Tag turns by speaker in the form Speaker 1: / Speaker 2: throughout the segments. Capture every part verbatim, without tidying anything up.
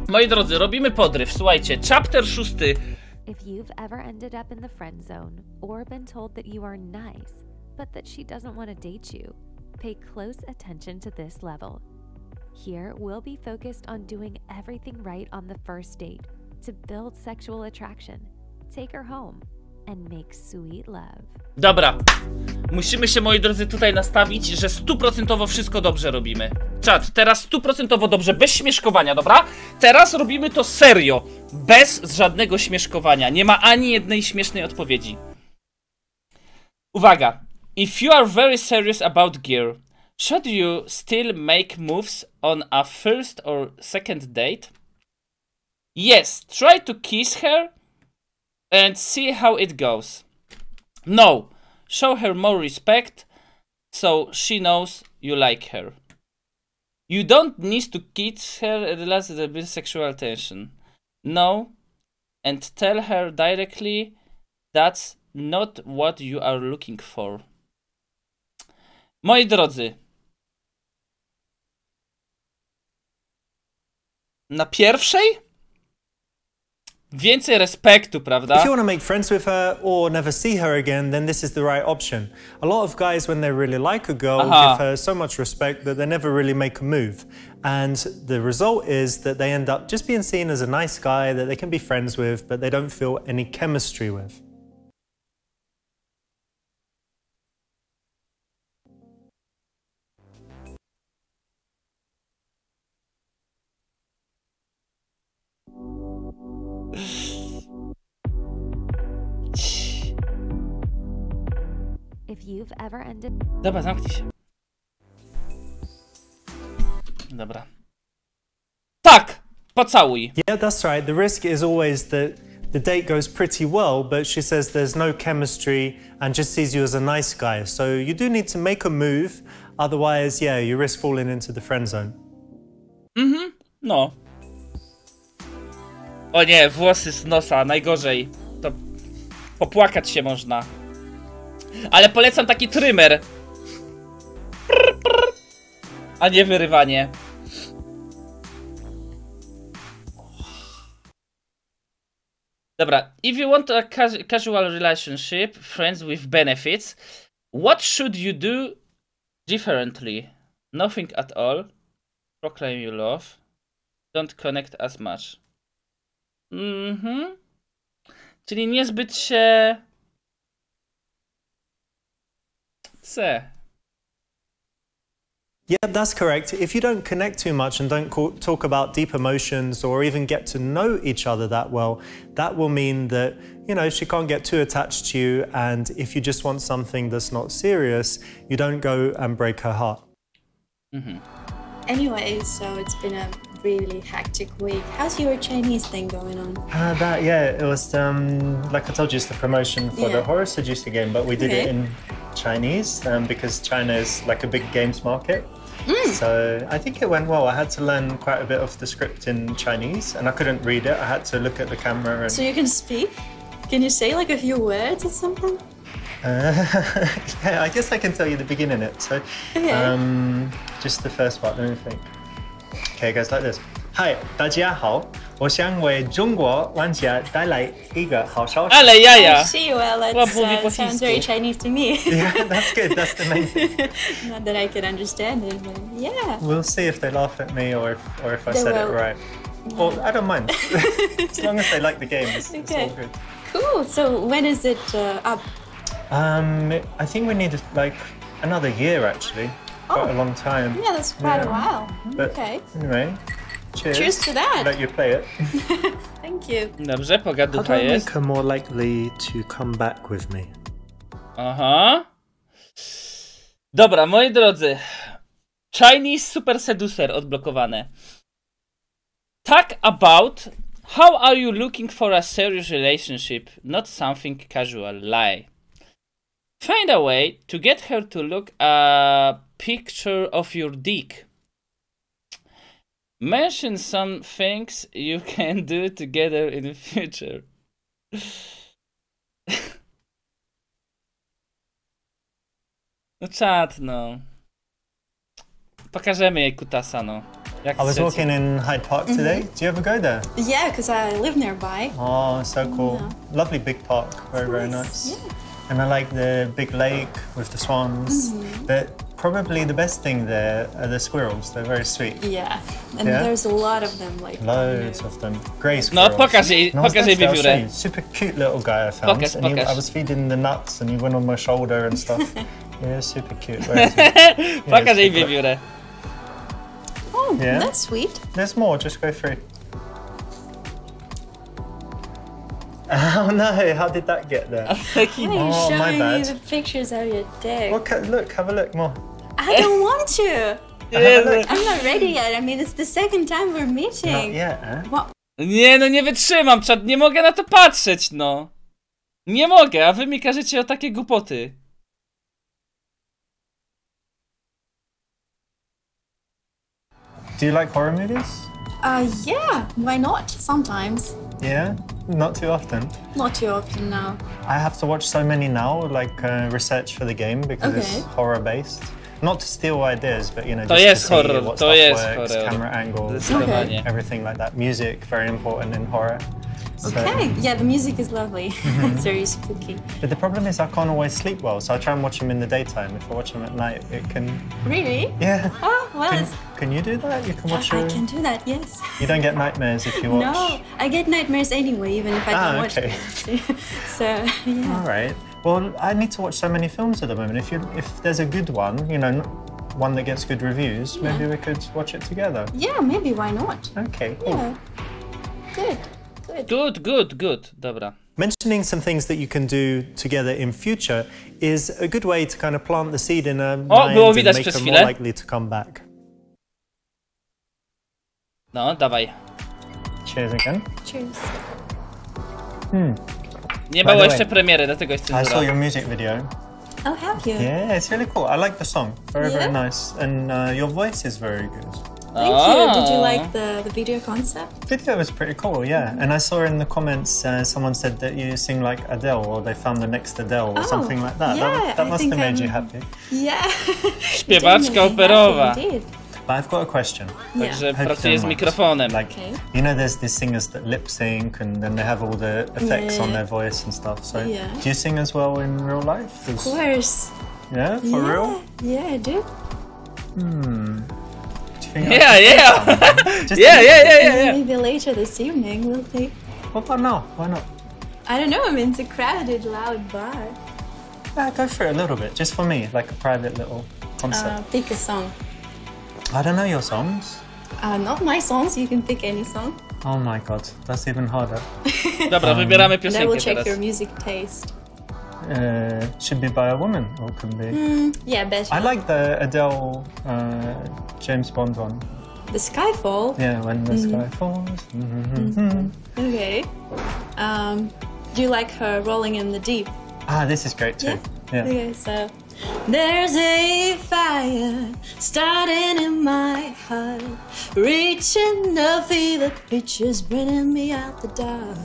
Speaker 1: Moi drodzy, robimy podryw. Słuchajcie, chapter szósty.
Speaker 2: If you've ever ended up in the friend zone or been told that you are nice, but that she doesn't want to date you, pay close attention to this level. Here, we'll be focused on doing everything right on the first date to build sexual attraction, take her home, and make sweet love.
Speaker 1: Dobra, musimy się, moi drodzy, tutaj nastawić, że stuprocentowo wszystko dobrze robimy. Czad, teraz stuprocentowo dobrze, bez śmieszkowania, dobra? Teraz robimy to serio, bez żadnego śmieszkowania. Nie ma ani jednej śmiesznej odpowiedzi. Uwaga. If you are very serious about gear, should you still make moves on a first or second date? Yes, try to kiss her and see how it goes. No, show her more respect so she knows you like her. You don't need to kiss her unless there is sexual tension. No, and tell her directly that's not what you are looking for. Moi drodzy, na pierwszej więcej respektu, prawda?
Speaker 3: If you want to make friends with her or never see her again, then this is the right option. A lot of guys, when they really like a girl,
Speaker 1: Aha.
Speaker 3: give her so much respect that they never really make a move. And the result is that they end up just being seen as a nice guy that they can be friends with, but they don't feel any chemistry with.
Speaker 2: If you've ever ended...
Speaker 1: Dobra, zamknij się. Dobra. Tak! Pocałuj.
Speaker 3: Yeah, that's right. The risk is always that the date goes pretty well, but she says there's no chemistry and just sees you as a nice guy. So you do need to make a move, otherwise, yeah, you risk falling into the friend zone.
Speaker 1: Mhm, no. O nie, włosy z nosa, najgorzej. To popłakać się można. Ale polecam taki trymer. Prr, prr. A nie wyrywanie. Dobra, if you want a cas casual relationship, friends with benefits, what should you do differently? Nothing at all. Proclaim your love. Don't connect as much. Mhm. Czyli niezbyt się... C.
Speaker 3: Yeah, that's correct. If you don't connect too much and don't co- talk about deep emotions or even get to know each other that well, that will mean that, you know, she can't get too attached to you. And if you just want something that's not serious, you don't go and break her heart.
Speaker 1: Mhm.
Speaker 4: Anyway, so it's been a really hectic week. How's your Chinese thing going on?
Speaker 3: Uh, that, yeah, it was, um, like I told you, it's the promotion for
Speaker 4: Yeah.
Speaker 3: the Horror Seducer game, but we did
Speaker 4: Okay.
Speaker 3: it in Chinese um, because China is like a big games market.
Speaker 4: Mm.
Speaker 3: So I think it went well. I had to learn quite a bit of the script in Chinese and I couldn't read it. I had to look at the camera and...
Speaker 4: So you can speak? Can you say like a few words or something?
Speaker 3: Uh, yeah, I guess I can tell you the beginning of it. So,
Speaker 4: Okay.
Speaker 3: um, just the first part, let me think. Okay, it goes like this. Hi, 大家好，我想为中国玩家带来一个好消息。
Speaker 1: Ale jaja!
Speaker 4: I see, well, that
Speaker 1: Łap mówi po
Speaker 4: uh, sounds
Speaker 1: chińsku.
Speaker 4: very Chinese to me.
Speaker 3: Yeah, that's good. That's the main thing.
Speaker 4: Not that I can understand it, but yeah.
Speaker 3: We'll see if they laugh at me or if, or if I
Speaker 4: They
Speaker 3: said
Speaker 4: will.
Speaker 3: it right. Well, I don't mind. As long as they like the game, it's, it's
Speaker 4: Okay.
Speaker 3: all good.
Speaker 4: Cool. So when is it uh, up?
Speaker 3: Um, I think we need like another year actually. Quite a long time.
Speaker 4: Yeah, that's quite
Speaker 3: Yeah.
Speaker 4: a while.
Speaker 3: But
Speaker 4: Okay.
Speaker 3: anyway, cheers.
Speaker 4: Cheers to that.
Speaker 3: Let you play it.
Speaker 4: Thank you.
Speaker 1: Dobrze,
Speaker 3: How
Speaker 1: pogaducha
Speaker 3: do I
Speaker 1: jest.
Speaker 3: make her more likely to come back with me?
Speaker 1: Aha. Dobra, moi drodzy. Chinese Super Seducer odblokowane. Talk about how are you looking for a serious relationship, not something casual. Lie. Find a way to get her to look a picture of your dick. Mention some things you can do together in the future. No czad, no. Pokażemy jej kutasa, no. Jak
Speaker 3: I was
Speaker 1: trzeci?
Speaker 3: walking in Hyde Park today. Do you ever go there?
Speaker 4: Yeah, because I live nearby.
Speaker 3: Oh, so cool.
Speaker 4: Yeah.
Speaker 3: Lovely big park. Very, very nice.
Speaker 4: Yeah.
Speaker 3: And I like the big lake with the swans. But probably the best thing there are the squirrels. They're very sweet.
Speaker 4: Yeah, and
Speaker 3: Yeah?
Speaker 4: there's a lot of them. Like
Speaker 3: Loads of them. Grey
Speaker 1: No,
Speaker 3: squirrels.
Speaker 1: pokaż jej,
Speaker 3: No,
Speaker 1: pokaż jej
Speaker 3: that's- I'll show
Speaker 1: wiewiórę.
Speaker 3: you. Super cute little guy I found.
Speaker 1: Pokaż,
Speaker 3: and he,
Speaker 1: pokaż.
Speaker 3: I was feeding the nuts and he went on my shoulder and stuff. Yeah, super cute. Where is he?
Speaker 1: Pokaż jej
Speaker 3: super.
Speaker 1: wiewiórę.
Speaker 4: Oh,
Speaker 3: Yeah.
Speaker 4: that's sweet.
Speaker 3: There's more, just go through. Oh no, how did that get there?
Speaker 1: Taki...
Speaker 4: Why are you
Speaker 3: Oh, my
Speaker 4: showing me
Speaker 3: bad.
Speaker 4: the pictures of your dick?
Speaker 3: Look, at- look, have a look more.
Speaker 4: I don't want to.
Speaker 3: Have a look.
Speaker 4: I'm not ready yet. I mean, it's the second time we're
Speaker 3: Not
Speaker 4: meeting.
Speaker 3: yet, eh?
Speaker 4: What?
Speaker 1: Nie, no nie wytrzymam, czad, nie mogę na to patrzeć, no. Nie mogę, a wy mi każecie o takie głupoty.
Speaker 3: Do you like horror movies?
Speaker 4: Uh, yeah. Why not? Sometimes.
Speaker 3: Yeah? Not too often.
Speaker 4: Not too often now.
Speaker 3: I have to watch so many now, like uh, research for the game because it's
Speaker 4: Okay.
Speaker 3: horror based. Not to steal ideas, but you know,
Speaker 1: To
Speaker 3: just
Speaker 1: jest
Speaker 3: to see
Speaker 1: horror,
Speaker 3: what
Speaker 1: to
Speaker 3: stuff
Speaker 1: jest
Speaker 3: works,
Speaker 1: horror.
Speaker 3: camera angles,
Speaker 1: Zdecydowanie.
Speaker 3: everything like that. Music, very important in horror. So-
Speaker 4: Okay. Yeah, the music is lovely. It's very spooky.
Speaker 3: But the problem is I can't always sleep well, so I try and watch them in the daytime. If I watch them at night, it can...
Speaker 4: Really?
Speaker 3: Yeah.
Speaker 4: Oh, well,
Speaker 3: Can,
Speaker 4: it's,
Speaker 3: can you do that? You can watch
Speaker 4: I
Speaker 3: your...
Speaker 4: can do that. Yes.
Speaker 3: You don't get nightmares if you watch...
Speaker 4: No, I get nightmares anyway, even if I
Speaker 3: Ah,
Speaker 4: don't watch
Speaker 3: okay.
Speaker 4: them. So yeah.
Speaker 3: All right. Well, I need to watch so many films at the moment. If you, if there's a good one, you know, n- one that gets good reviews, maybe we could watch it together.
Speaker 4: Yeah, maybe why not?
Speaker 3: Okay, cool.
Speaker 4: Yeah. Good. Good.
Speaker 1: Good, good, good. Dobra.
Speaker 3: Mentioning some things that you can do together in future is a good way to kind of plant the seed in a mind
Speaker 1: było
Speaker 3: and
Speaker 1: widać
Speaker 3: make
Speaker 1: przez
Speaker 3: them
Speaker 1: chwilę.
Speaker 3: more likely to come back.
Speaker 1: No, dawaj.
Speaker 3: Cheers again.
Speaker 4: Cheers.
Speaker 1: Nie
Speaker 3: By
Speaker 1: było
Speaker 3: the
Speaker 1: jeszcze
Speaker 3: way,
Speaker 1: premiery, dlatego jest
Speaker 3: I saw
Speaker 1: cenzura.
Speaker 3: your music video.
Speaker 4: Oh, have you?
Speaker 3: Yeah, it's really cool. I like the song. Very, very
Speaker 4: Yeah?
Speaker 3: nice. And uh, your voice is very good.
Speaker 4: Thank you. Did you
Speaker 1: Ah.
Speaker 4: like the, the video concept?
Speaker 3: Video was pretty cool, yeah. And I saw in the comments uh, someone said that you sing like Adele, or they found the next Adele, or
Speaker 4: Oh,
Speaker 3: something like that.
Speaker 4: yeah,
Speaker 3: that that
Speaker 4: I
Speaker 3: must
Speaker 4: think
Speaker 3: have made
Speaker 4: I'm-
Speaker 3: you happy.
Speaker 4: Yeah.
Speaker 1: Śpiewaczka
Speaker 4: Definitely
Speaker 1: operowa.
Speaker 4: happy indeed.
Speaker 3: But I've got a question.
Speaker 4: Yeah.
Speaker 1: Także
Speaker 3: Hope you
Speaker 1: pracuję
Speaker 3: don't
Speaker 1: z
Speaker 3: mind.
Speaker 1: mikrofonem.
Speaker 3: Like,
Speaker 4: Okay.
Speaker 3: you know, there's these singers that lip sync, and then they have all the effects on
Speaker 4: Yeah.
Speaker 3: their voice and stuff. So,
Speaker 4: Yeah.
Speaker 3: do you sing as well in real life?
Speaker 4: Of course.
Speaker 3: Yeah, for
Speaker 4: yeah.
Speaker 3: real.
Speaker 4: Yeah, I do.
Speaker 3: Do you think I
Speaker 1: Yeah,
Speaker 3: could sing
Speaker 1: yeah.
Speaker 3: some? Just
Speaker 1: Yeah,
Speaker 3: a
Speaker 1: yeah,
Speaker 3: little
Speaker 1: yeah,
Speaker 3: bit.
Speaker 1: yeah, yeah.
Speaker 4: Maybe later this evening we'll see.
Speaker 3: What about now? Why not?
Speaker 4: I don't know. I mean, it's a crowded, loud bar.
Speaker 3: Yeah, go for it a little bit, just for me, like a private little concert.
Speaker 4: Uh, pick a song.
Speaker 3: I don't know your songs.
Speaker 4: Uh, not my songs. You can pick any song.
Speaker 3: Oh my god, that's even harder.
Speaker 1: Dobra, wybieramy
Speaker 4: And I will
Speaker 1: piosenkę
Speaker 4: check
Speaker 1: teraz.
Speaker 4: your music taste.
Speaker 3: Uh, should be by a woman, or can be.
Speaker 4: Mm, yeah, better.
Speaker 3: I like the Adele uh, James Bond one.
Speaker 4: The Skyfall.
Speaker 3: Yeah, when the sky falls. Mhm.
Speaker 4: Okay. Um, do you like her Rolling in the Deep?
Speaker 3: Ah, this is great too.
Speaker 4: Yeah.
Speaker 3: Yeah.
Speaker 4: Okay, so there's a fire starting in my heart, reaching a fever pitch is bringing me out the dark.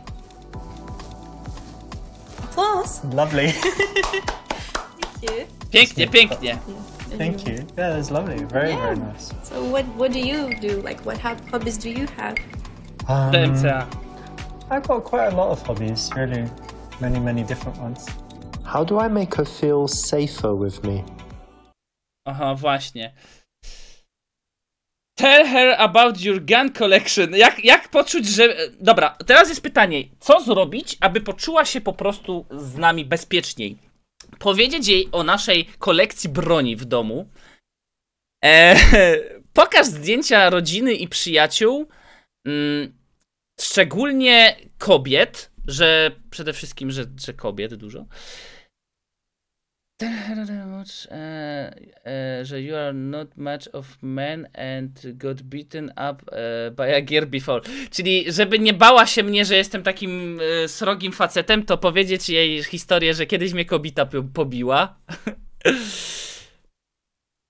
Speaker 4: Applause.
Speaker 3: Lovely.
Speaker 4: Thank you.
Speaker 1: Pięknie, pięknie.
Speaker 3: Thank you. Yeah, that's lovely. Very,
Speaker 4: Yeah.
Speaker 3: very nice.
Speaker 4: So what what do you do? Like what hob- hobbies do you have?
Speaker 3: Um,
Speaker 1: D M C A.
Speaker 3: I've got quite a lot of hobbies, really. Many, many different ones.
Speaker 5: How do I make her feel safer with me?
Speaker 1: Aha, właśnie. Tell her about your gun collection. Jak, jak poczuć, że... Dobra, teraz jest pytanie. Co zrobić, aby poczuła się po prostu z nami bezpieczniej? Powiedzieć jej o naszej kolekcji broni w domu. Eee, pokaż zdjęcia rodziny i przyjaciół. Mm, szczególnie kobiet. Że przede wszystkim, że, że kobiet dużo. Tell her that much, e, e, że you are not much of men and got beaten up e, by a girl before. Czyli żeby nie bała się mnie, że jestem takim e, srogim facetem, to powiedzieć jej historię, że kiedyś mnie kobieta po- pobiła.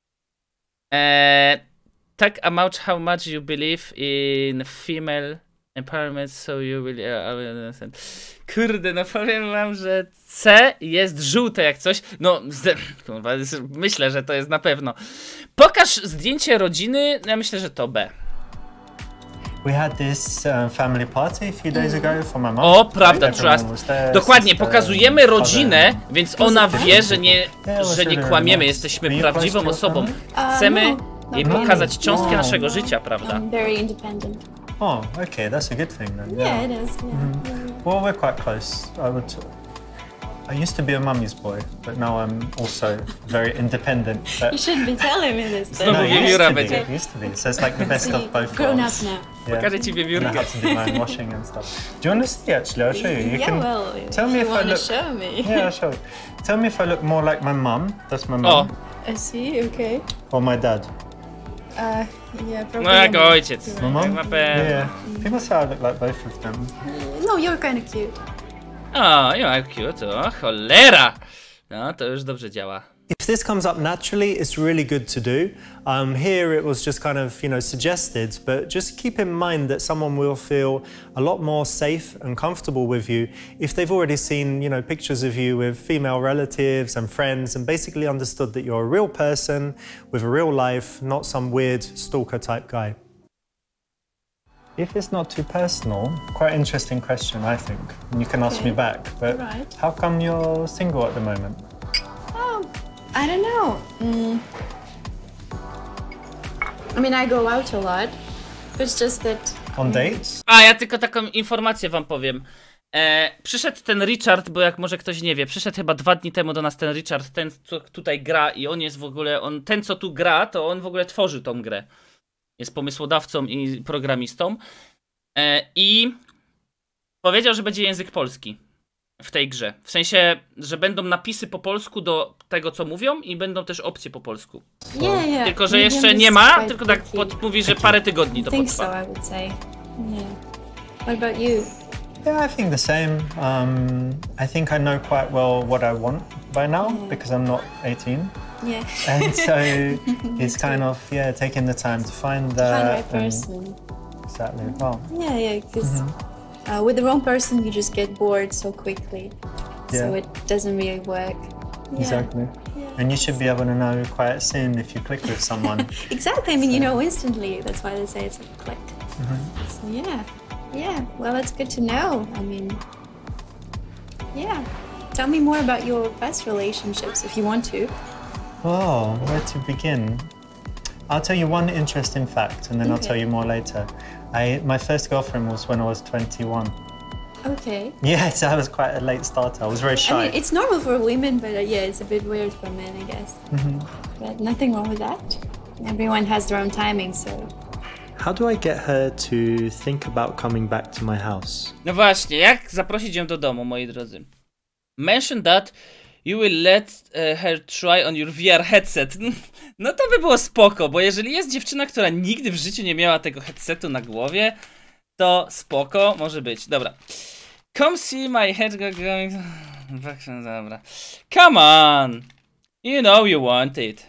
Speaker 1: e, talk about how much you believe in female Empowerment, so you will... Uh, kurde, no powiem wam, że C jest żółte jak coś. No, kurwa, myślę, że to jest na pewno. Pokaż zdjęcie rodziny, ja myślę, że to B.
Speaker 3: We had this uh, family party a few days ago for my mom.
Speaker 1: O, prawda, trust. Dokładnie, pokazujemy rodzinę, więc ona wie, że nie, że nie kłamiemy, jesteśmy prawdziwą osobą. Chcemy jej pokazać cząstkę naszego życia, prawda?
Speaker 4: Very independent.
Speaker 3: Oh, okay, that's a good thing then.
Speaker 4: Yeah, it is. Yeah.
Speaker 3: Mm-hmm. Well, we're quite close. I would. I used to be a mummy's boy, but now I'm also very independent. But
Speaker 4: You shouldn't be telling me this.
Speaker 1: Znowu
Speaker 3: no, it used
Speaker 1: wiewióra
Speaker 3: to be.
Speaker 1: będzie.
Speaker 3: It used to be. So it's like the best of both
Speaker 4: Grown
Speaker 3: worlds.
Speaker 4: up now.
Speaker 3: Yeah.
Speaker 1: Pokażę ci
Speaker 3: And I
Speaker 1: wiewiórkę.
Speaker 3: have to do my own washing and stuff. Do you want to see? Actually, I'll show you. You
Speaker 4: Yeah,
Speaker 3: can
Speaker 4: well,
Speaker 3: tell me
Speaker 4: you
Speaker 3: if I
Speaker 4: want to
Speaker 3: look.
Speaker 4: show me.
Speaker 3: Yeah, I'll show you. Tell me if I look more like my mum. That's my
Speaker 1: O,
Speaker 3: mum.
Speaker 4: I see. Okay.
Speaker 3: Or my dad.
Speaker 4: Uh, yeah, probably.
Speaker 1: no jak
Speaker 4: not.
Speaker 1: ojciec.
Speaker 3: My
Speaker 1: Tak
Speaker 3: mum.
Speaker 1: na pewno.
Speaker 3: Yeah. People say I look like both of them.
Speaker 4: No, you're kind of cute.
Speaker 1: O, jak cute, o cholera! No, to już dobrze działa.
Speaker 3: If this comes up naturally, it's really good to do. Um, here it was just kind of, you know, suggested, but just keep in mind that someone will feel a lot more safe and comfortable with you if they've already seen, you know, pictures of you with female relatives and friends and basically understood that you're a real person with a real life, not some weird stalker type guy. If it's not too personal, quite interesting question, I think. And you can ask
Speaker 4: Okay.
Speaker 3: me back, but
Speaker 4: Right.
Speaker 3: how come you're single at the moment?
Speaker 4: Oh, I don't know. Mm. I mean, I go out a lot. It's just that.
Speaker 3: On dates?
Speaker 1: A, ja tylko taką informację wam powiem. E, przyszedł ten Richard, bo jak może ktoś nie wie, przyszedł chyba dwa dni temu do nas ten Richard, ten co tutaj gra i on jest w ogóle, on, ten co tu gra, to on w ogóle tworzy tą grę. Jest pomysłodawcą i programistą. E, I powiedział, że będzie język polski w tej grze. W sensie, że będą napisy po polsku do tego, co mówią i będą też opcje po polsku.
Speaker 4: Yeah, yeah.
Speaker 1: Tylko, że
Speaker 4: Medium
Speaker 1: jeszcze
Speaker 4: is
Speaker 1: nie ma,
Speaker 4: quite
Speaker 1: tylko tak
Speaker 4: tricky.
Speaker 1: pod, mówi, że parę tygodni
Speaker 4: I
Speaker 1: to
Speaker 4: think so,
Speaker 1: potrwa.
Speaker 4: I would say. Yeah. What about you?
Speaker 3: Yeah, I think the same. Um, I think I know quite well what I want by now because I'm not eighteen.
Speaker 4: Yeah.
Speaker 3: And so it's kind of, yeah, taking the time to find
Speaker 4: Find
Speaker 3: that.
Speaker 4: the right
Speaker 3: and-
Speaker 4: person.
Speaker 3: Exactly. Well,
Speaker 4: Yeah, yeah, because uh, with the wrong person, you just get bored so quickly. So
Speaker 3: Yeah.
Speaker 4: it doesn't really work. Yeah.
Speaker 3: exactly.
Speaker 4: Yeah.
Speaker 3: And you should be able to know quite soon if you click with someone.
Speaker 4: Exactly. I mean, you know instantly. That's why they say it's a click. So yeah, yeah. Well, it's good to know. I mean, yeah. Tell me more about your past relationships if you want to.
Speaker 3: Oh, where to begin? I'll tell you one interesting fact, and then I'll
Speaker 4: Okay.
Speaker 3: tell you more later. I my first girlfriend was when I was twenty-one.
Speaker 4: Okay.
Speaker 3: Yes, I was quite a late starter. I was very shy.
Speaker 4: I mean, it's normal for women, but uh, yeah, it's a bit weird for men, I guess. But nothing wrong with that. Everyone has their own timing, so.
Speaker 3: How do I get her to think about coming back to my house?
Speaker 1: No właśnie, jak zaprosić ją do domu, moi drodzy? Mention that you will let uh, her try on your V R headset. No to by było spoko, bo jeżeli jest dziewczyna, która nigdy w życiu nie miała tego headsetu na głowie, to spoko, może być. Dobra. Come see my head going... Dobra. Come on! You know you want it.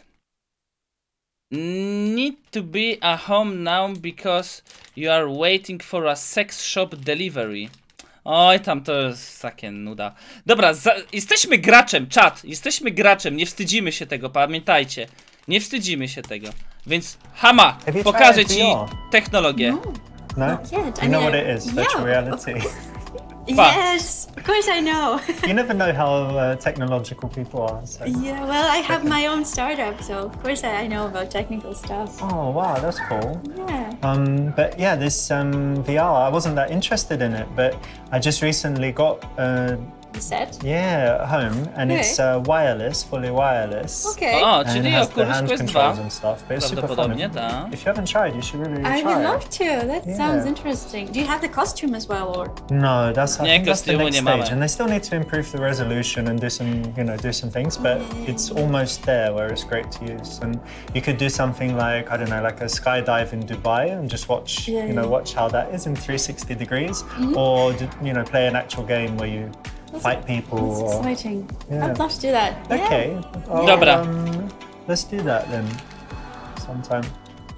Speaker 1: Need to be at home now because you are waiting for a sex shop delivery. Oj, tam to jest takie nuda. Dobra, za, jesteśmy graczem, czat. Jesteśmy graczem, nie wstydzimy się tego, pamiętajcie. Nie wstydzimy się tego. Więc Hama,
Speaker 3: Have you
Speaker 1: pokażę
Speaker 3: tried
Speaker 1: ci
Speaker 3: V R?
Speaker 1: technologię.
Speaker 3: No?
Speaker 4: Not yet. I
Speaker 3: You know
Speaker 4: mean,
Speaker 3: what
Speaker 4: I-
Speaker 3: it is, virtual
Speaker 4: yeah.
Speaker 3: reality.
Speaker 1: Pa.
Speaker 4: Yes, of course I know.
Speaker 3: You never know how uh, technological people are. So.
Speaker 4: Yeah, well, I have my own startup, so of course I I know about technical stuff.
Speaker 3: Oh wow, that's cool.
Speaker 4: Yeah.
Speaker 3: Um, but yeah, this um, V R, I wasn't that interested in it, but I just recently got uh,
Speaker 4: The set?
Speaker 3: yeah at home, and
Speaker 4: Okay.
Speaker 3: it's uh, wireless, fully wireless.
Speaker 4: Okay.
Speaker 1: O,
Speaker 3: And
Speaker 1: czyli
Speaker 3: it has the
Speaker 1: Oculus
Speaker 3: hand
Speaker 1: Quest
Speaker 3: controls
Speaker 1: dwa.
Speaker 3: and stuff, but it's super fun.
Speaker 1: Prawdopodobnie, tak.
Speaker 3: If you haven't tried, you should really
Speaker 4: I
Speaker 3: try
Speaker 4: would
Speaker 3: it.
Speaker 4: love to. That
Speaker 3: Yeah.
Speaker 4: sounds interesting. Do you have the costume as well, or?
Speaker 3: No, that's I
Speaker 1: Nie,
Speaker 3: think that's the
Speaker 1: kostiumu
Speaker 3: next
Speaker 1: nie
Speaker 3: stage,
Speaker 1: mamy.
Speaker 3: and they still need to improve the resolution and do some, you know, do some things. But it's almost there where it's great to use, and you could do something like I don't know, like a skydive in Dubai, and just watch,
Speaker 4: Yeah,
Speaker 3: you know,
Speaker 4: yeah.
Speaker 3: watch how that is in three sixty degrees, or do, you know, play an actual game where you fight people.
Speaker 4: That's
Speaker 3: Or,
Speaker 4: exciting.
Speaker 3: Yeah.
Speaker 4: I'd love to do that. Yeah.
Speaker 3: okay, I'll,
Speaker 1: Dobra.
Speaker 3: Um, let's do that then, sometime.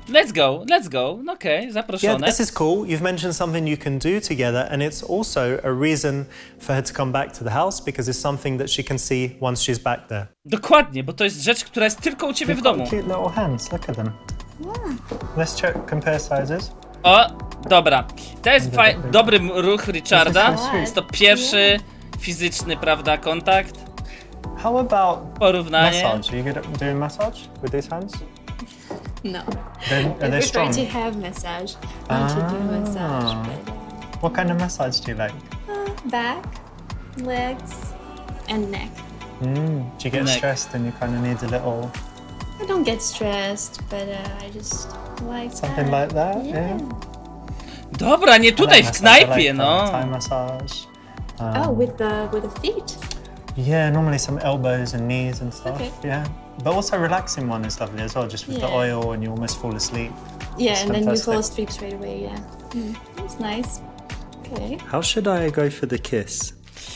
Speaker 1: let's go, let's go. No okej, okay,
Speaker 3: Yeah,
Speaker 1: zaproszone.
Speaker 3: this is cool. You've mentioned something you can do together, and it's also a reason for her to come back to the house because it's something that she can see once she's back there.
Speaker 1: Dokładnie, bo to jest rzecz, która jest tylko u ciebie w domu.
Speaker 3: Cute little hands. Look at them. Let's check, compare sizes.
Speaker 1: O, dobra. To jest faj- dobry m- ruch Richarda. Jest to pierwszy fizyczny, prawda, kontakt.
Speaker 3: How about
Speaker 1: Porównanie.
Speaker 3: massage? Are you good at doing massage with these hands?
Speaker 4: No.
Speaker 3: Then,
Speaker 4: I
Speaker 3: are they
Speaker 4: prefer
Speaker 3: strong?
Speaker 4: to have massage. Not to do massage, but
Speaker 3: What kind of massage do you like?
Speaker 4: uh, back, legs, and neck.
Speaker 3: Mm. Do you get
Speaker 1: Neck.
Speaker 3: stressed and you kind of need a little
Speaker 4: I don't get stressed, but uh, I just like
Speaker 3: something
Speaker 4: that.
Speaker 3: like that?
Speaker 4: Yeah.
Speaker 1: Dobra, nie tutaj w
Speaker 3: Massage, I
Speaker 1: knajpie,
Speaker 3: like,
Speaker 1: no.
Speaker 3: uh, Thai massage. Um,
Speaker 4: Oh, with the with the feet.
Speaker 3: Yeah, normally some elbows and knees and stuff.
Speaker 4: Okay.
Speaker 3: Yeah, but also relaxing one is lovely as well, just with the
Speaker 4: Yeah.
Speaker 3: oil and you almost fall asleep.
Speaker 4: Yeah,
Speaker 3: That's
Speaker 4: and then you fall
Speaker 3: fantastic.
Speaker 4: asleep straight away. Yeah, mm, that's nice. Okay.
Speaker 3: How should I go for the kiss?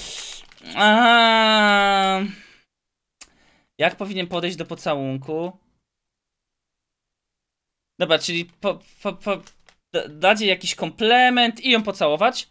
Speaker 1: Aha. Jak powinien podejść do pocałunku? Dobra, czyli po, po, po, da- dać jej jakiś komplement i ją pocałować.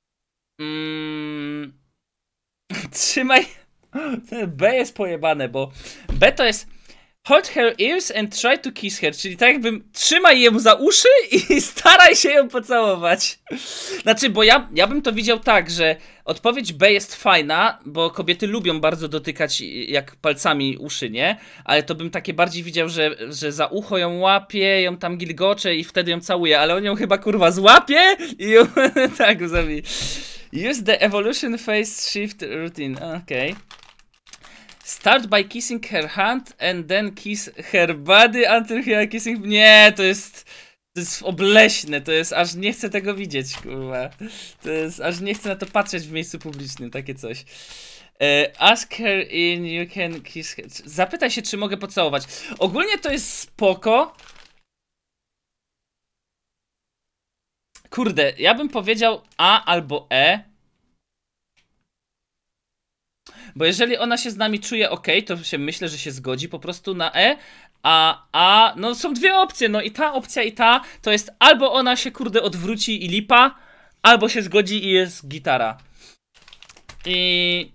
Speaker 1: Mm. Trzymaj. B jest pojebane, bo B to jest hold her ears and try to kiss her, czyli tak jakbym trzymaj ją za uszy i staraj się ją pocałować. Znaczy, bo ja, ja bym to widział tak, że odpowiedź B jest fajna, bo kobiety lubią bardzo dotykać jak palcami uszy, nie? Ale to bym takie bardziej widział, że, że za ucho ją łapie, ją tam gilgocze i wtedy ją całuje, ale on ją chyba kurwa złapie i ją tak zabije. Use the evolution phase shift routine, okej. Okay. Start by kissing her hand and then kiss her body until you are kissing... Nie, to jest... To jest obleśne, to jest... Aż nie chcę tego widzieć, kurwa. To jest... Aż nie chcę na to patrzeć w miejscu publicznym, takie coś. E, ask her in, you can kiss her... Zapytaj się, czy mogę pocałować. Ogólnie to jest spoko. Kurde, ja bym powiedział A albo E. Bo jeżeli ona się z nami czuje ok, to się myślę, że się zgodzi po prostu na E, a A, no są dwie opcje, no i ta opcja i ta, to jest albo ona się kurde odwróci i lipa, albo się zgodzi i jest gitara. I...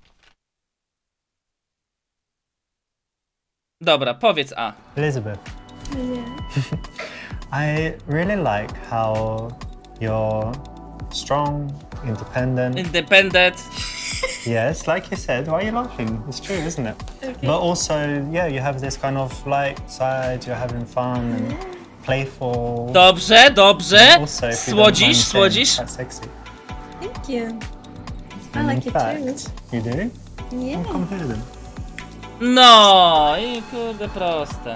Speaker 1: Dobra, powiedz A.
Speaker 3: Elizabeth,
Speaker 4: Yeah.
Speaker 3: I really like how you're strong, independent.
Speaker 1: Independent.
Speaker 3: Yes, like you said, why are you laughing? It's true, isn't it?
Speaker 4: Okay.
Speaker 3: But also, yeah, you have this kind of light side, you're having fun and playful.
Speaker 1: Dobrze, dobrze.
Speaker 3: Also, if you don't
Speaker 1: Słodzisz,
Speaker 3: mind saying,
Speaker 1: słodzisz.
Speaker 3: quite sexy.
Speaker 4: Thank you. I
Speaker 3: And
Speaker 4: like
Speaker 3: in
Speaker 4: it
Speaker 3: fact,
Speaker 4: too.
Speaker 3: you do?
Speaker 4: Yeah.
Speaker 3: Come hear them.
Speaker 1: No i kurde proste.